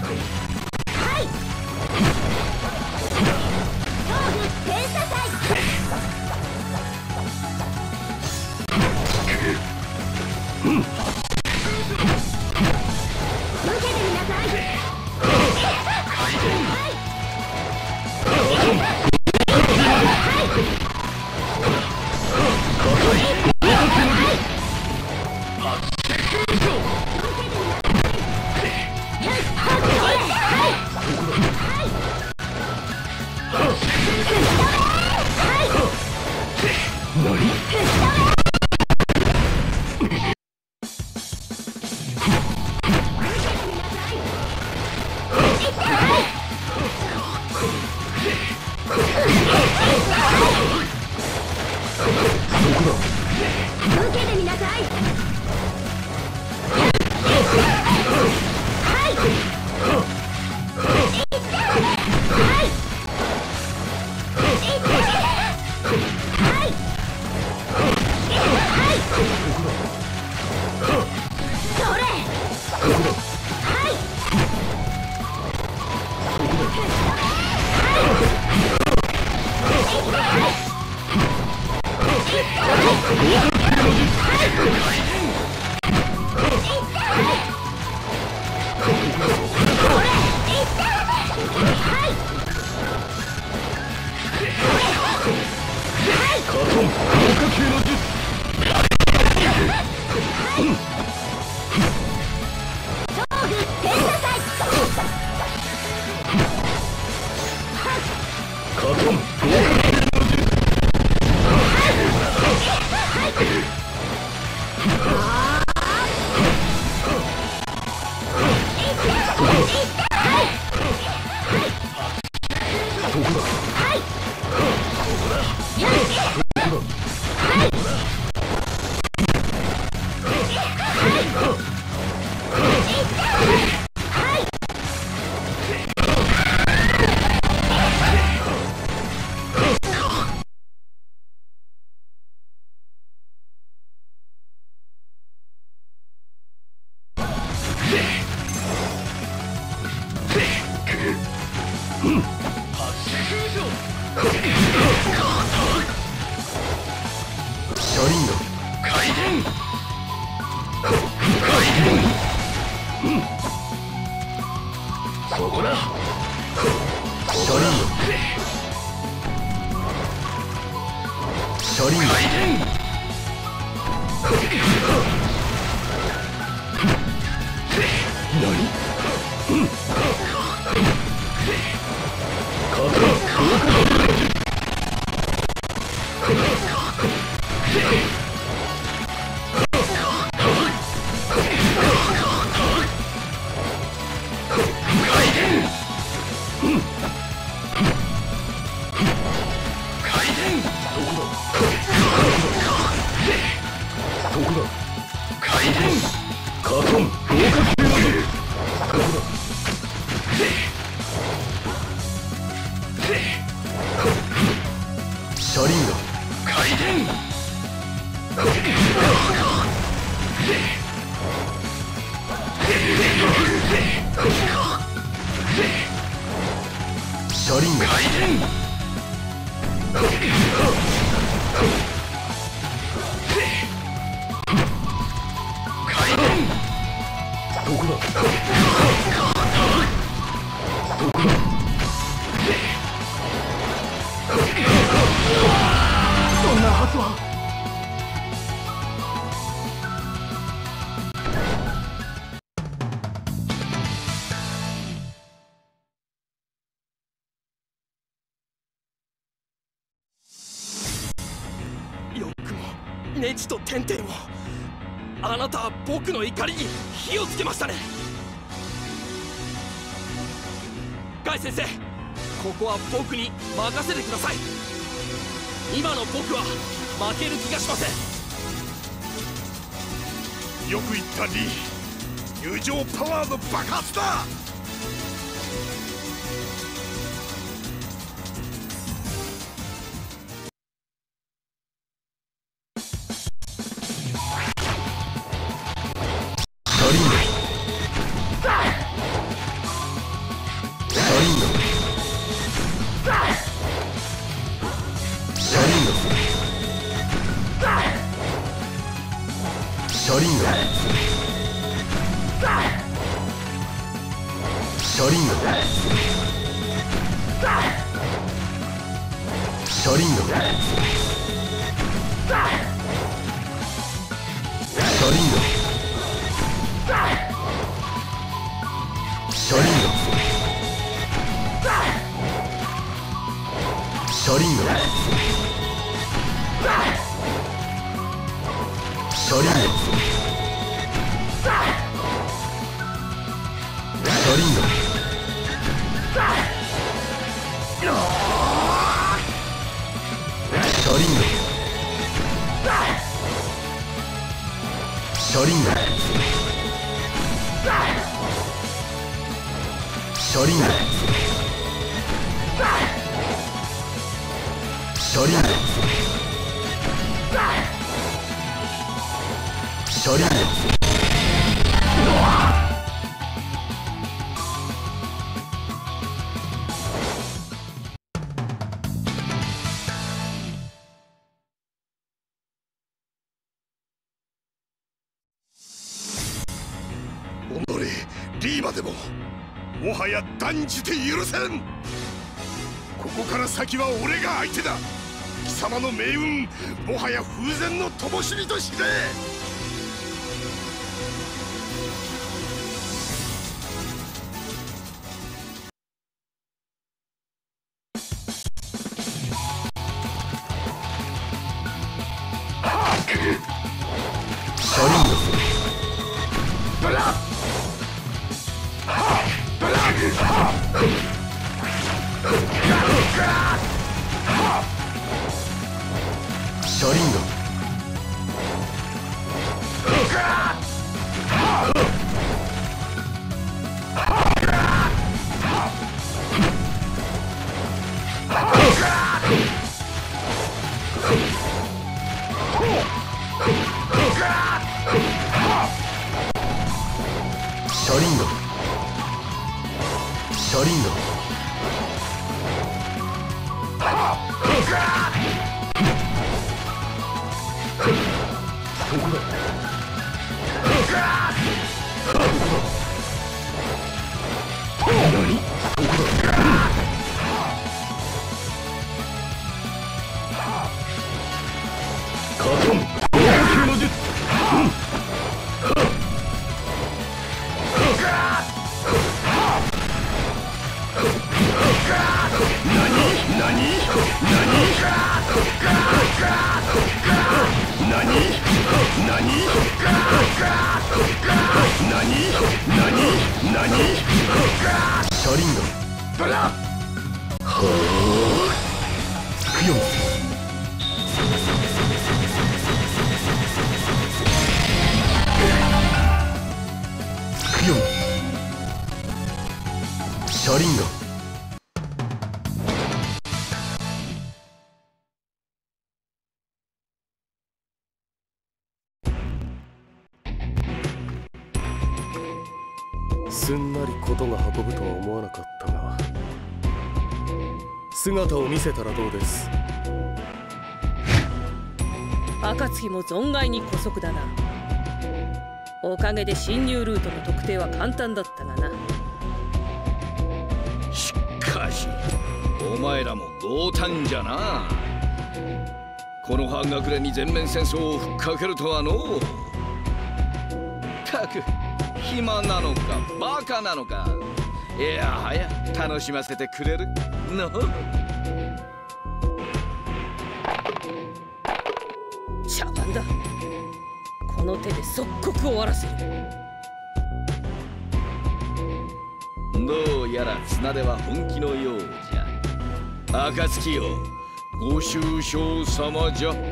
はい。頭部転鎖祭。 受けてみなさい。はいネジとテンテンを。あなたは僕の怒りに火をつけましたね。ガイ先生、ここは僕に任せてください。今の僕は負ける気がしません。 よく言ったリー、友情パワーの爆発だ。 シャリンガンシャリンガンシャリンガンシャリンガンシャリンガンリーマでももはや断じて許せん。ここから先は俺が相手だ。貴様の命運もはや風前の灯火としてシャリンガンシャリンガンシャリンガンシャリンガンどこだ何どこだカトン高級の術何何何何何何シャリンガンはあクヨンクヨンシャリンガンすんなり事が運ぶとは思わなかったが、姿を見せたらどうです？ 暁も存外に姑息だな。おかげで侵入ルートの特定は簡単だったがな。 しかしお前らも強胆じゃな。この半隠れに全面戦争をふっかけるとはのう。たく暇なのかバカなのか。いやはや楽しませてくれるの。 茶番だ。この手で即刻終わらせる。 どうやら綱では本気のようじゃ。暁よご愁傷様じゃ。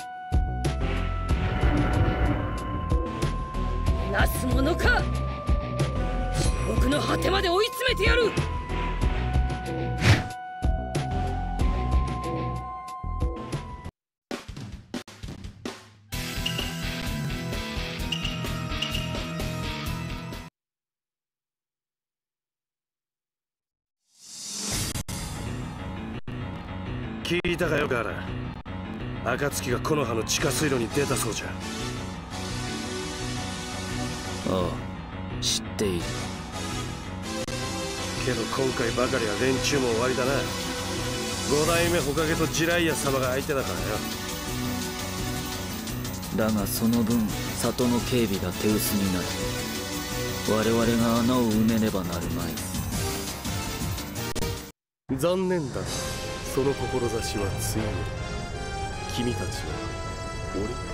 なすものか。地獄の果てまで追い詰めてやる。 聞いたかよガーラ。暁が木の葉の地下水路に出たそうじゃ。 ああ、知っている。 けど今回ばかりは連中も終わりだな。五代目火影とジライア様が相手だからよ。だがその分里の警備が手薄になる。我々が穴を埋めねばなるまい。 残念だがその志はついえる。君たちは俺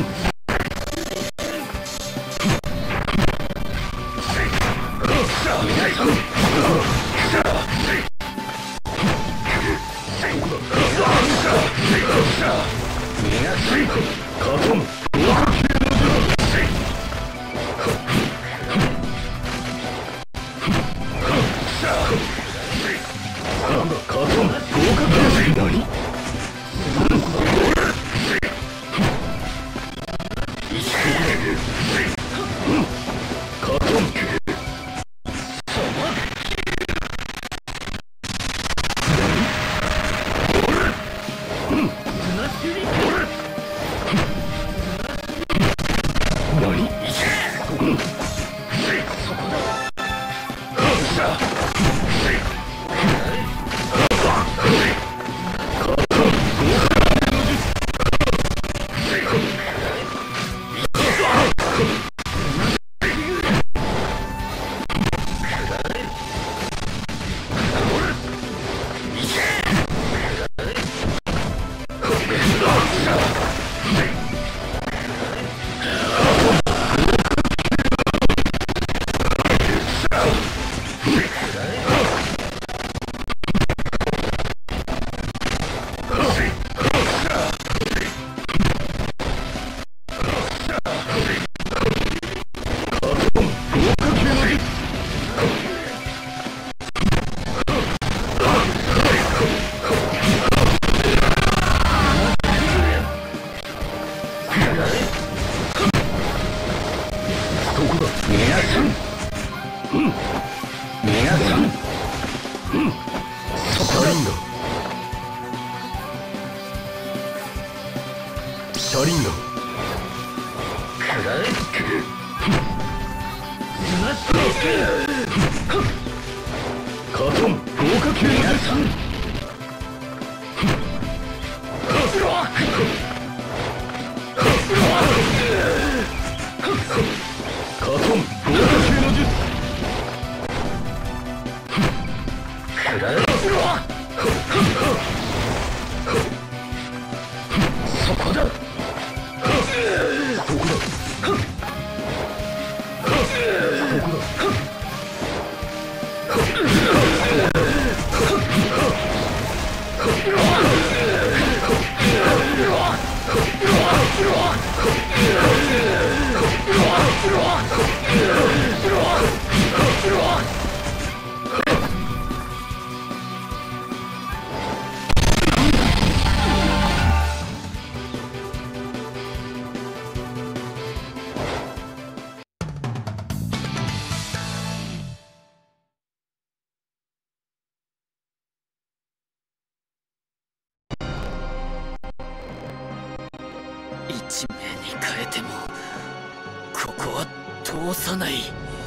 一命に変えてもここは通さない。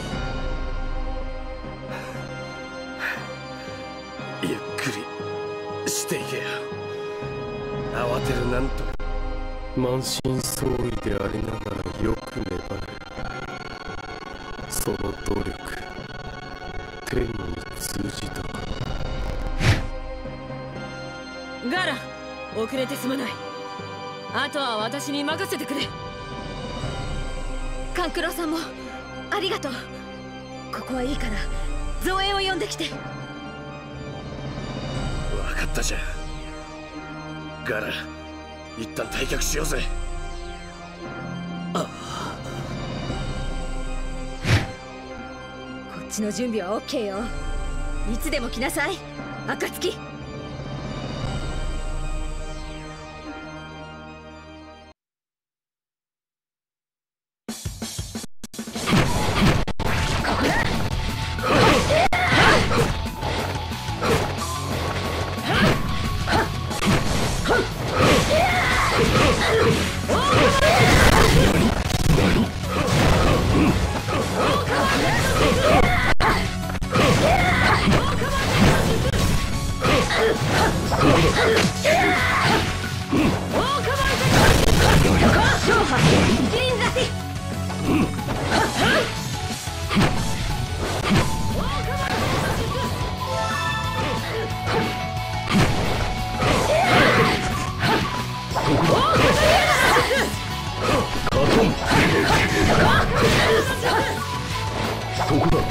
ゆっくりしていけよ。慌てるなんと満身創痍でありながらよく粘る。その努力天に通じたか。 ガラ、遅れてすまない。あとは私に任せてくれ。 勘九郎さんもありがとう。ここはいいから増援を呼んできて。 分かったじゃん。ガラ、一旦退却しようぜ。 あこっちの準備は オーケー よ。いつでも来なさい、暁。 そこだ。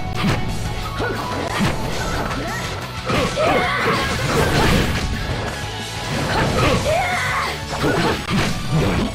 そこだ。何？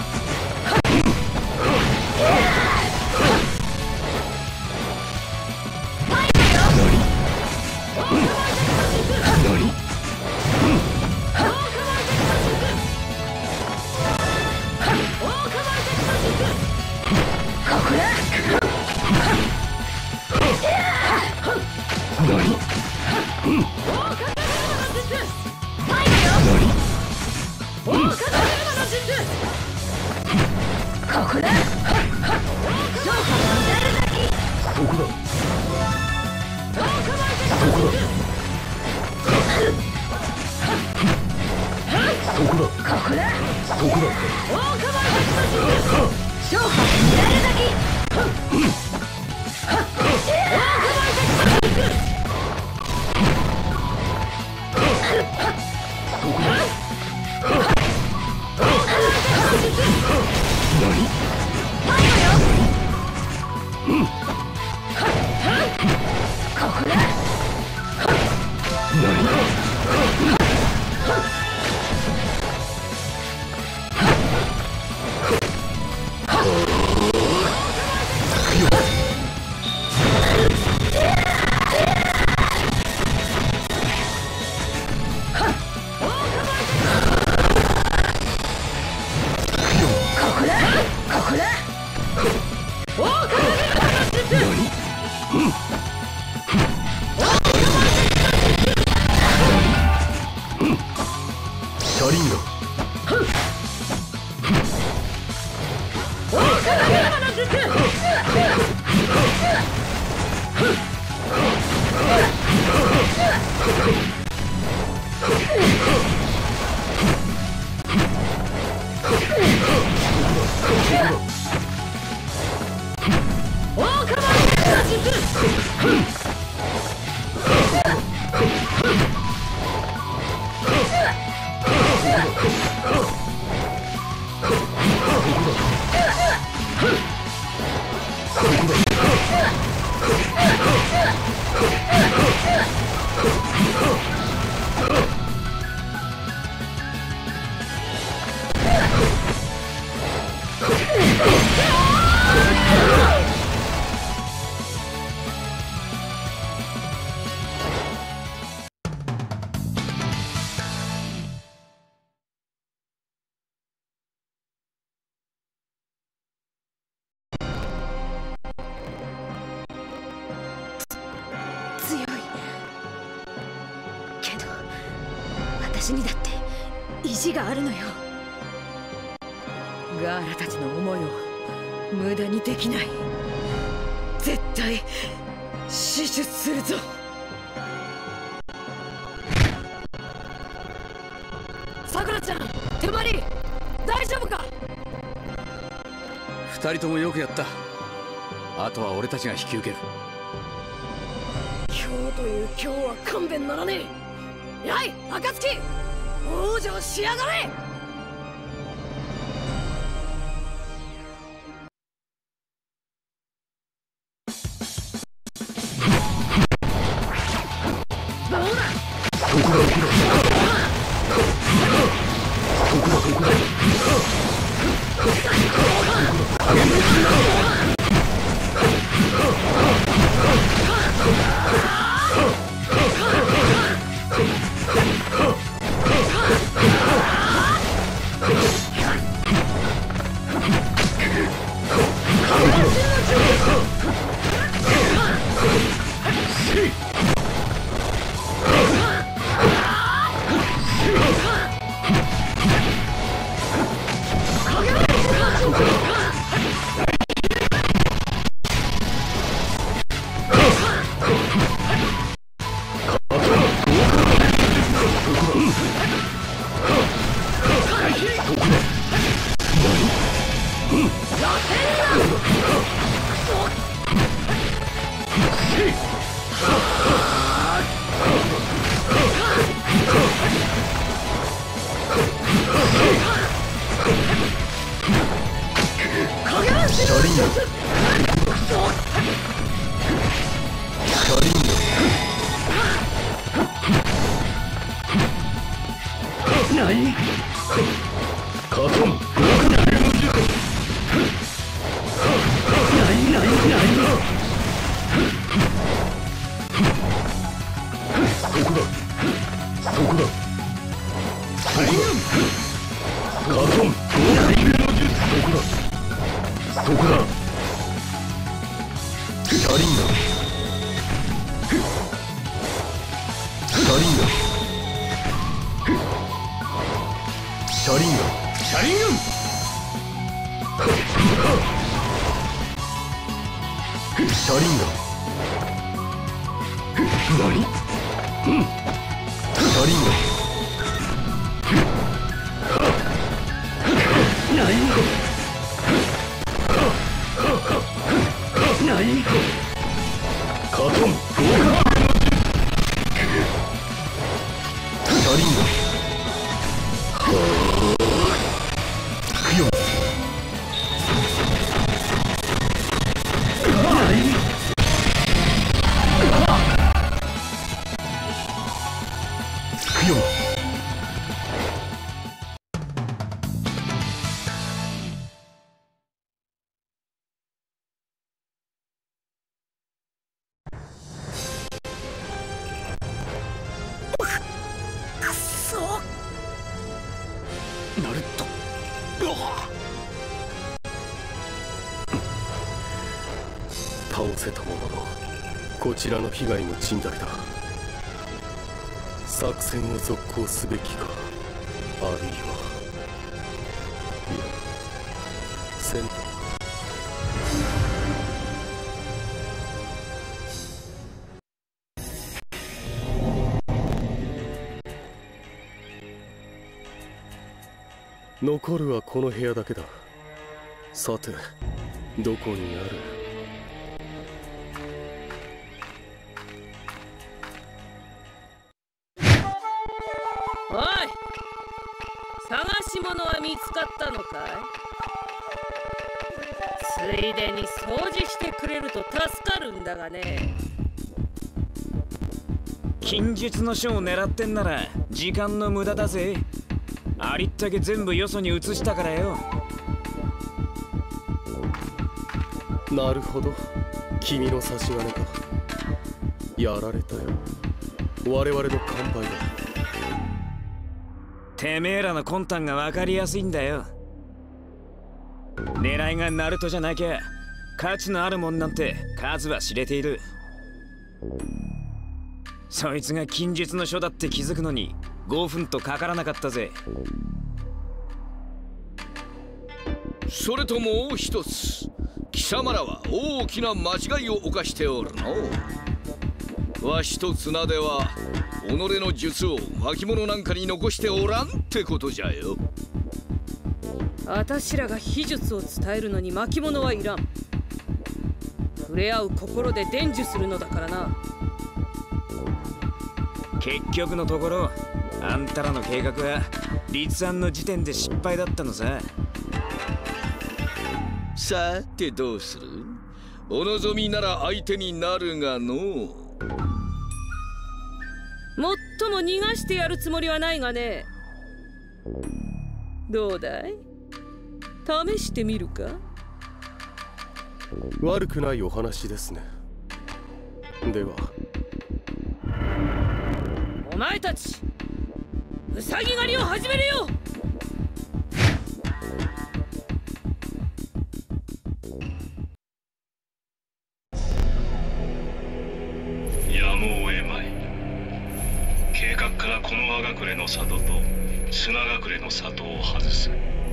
私にだって意地があるのよ。 ガーラたちの思いを無駄にできない。絶対死守するぞ。 さくらちゃん、手まり大丈夫か？ 二人ともよくやった。あとは俺たちが引き受ける。 今日という今日は勘弁ならねえ。やい暁、往生しやがれ。 何カトン合格の術何何何そこだそこだそこだカトン合格の術そこだそこだシャリンガンシャリンガンシャリンガンシャリンガンシャリンガン何うんシャリンガン何何カトン合格の術シャリンガン倒せたもののこちらの被害も甚大だ。作戦を続行すべきか、あるいはいや戦残るはこの部屋だけだ。さてどこにある？ おい、探し物は見つかったのかい？ついでに掃除してくれると助かるんだがね。 禁術の書を狙ってんなら時間の無駄だぜ。ありったけ全部よそに移したからよ。 なるほど、君の差し金か。やられたよ、我々の完敗だ。 てめえらの魂胆が分かりやすいんだよ。狙いがナルトじゃなきゃ価値のあるもんなんて数は知れている。そいつが禁術の書だって気づくのにごふんとかからなかったぜ。 それともう一つ、貴様らは大きな間違いを犯しておるの。わしと綱では己の術を巻物なんかに残しておらんってことじゃよ。 あたしらが秘術を伝えるのに巻物はいらん。触れ合う心で伝授するのだからな。 結局のところあんたらの計画は立案の時点で失敗だったのさ。 さてどうする？お望みなら相手になるがの。 もっとも逃がしてやるつもりはないがね。どうだい？試してみるか？ 悪くないお話ですね。ではお前たちウサギ狩りを始めるよ。 やむを得まい。計画からこの葉隠れの里と砂隠れの里を外す。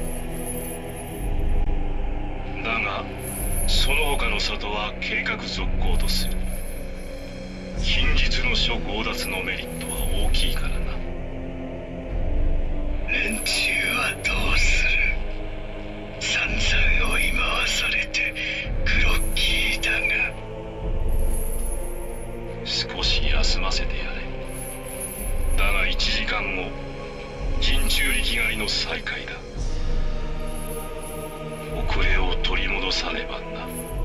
だがその他の里は計画続行とする。禁術の書強奪のメリットは大きいからな。 連中はどうする？散々追い回されてグロッキーだが。 少し休ませてやれ。だがいちじかんご、人中力狩りの再開だ。遅れを取り戻さねばな。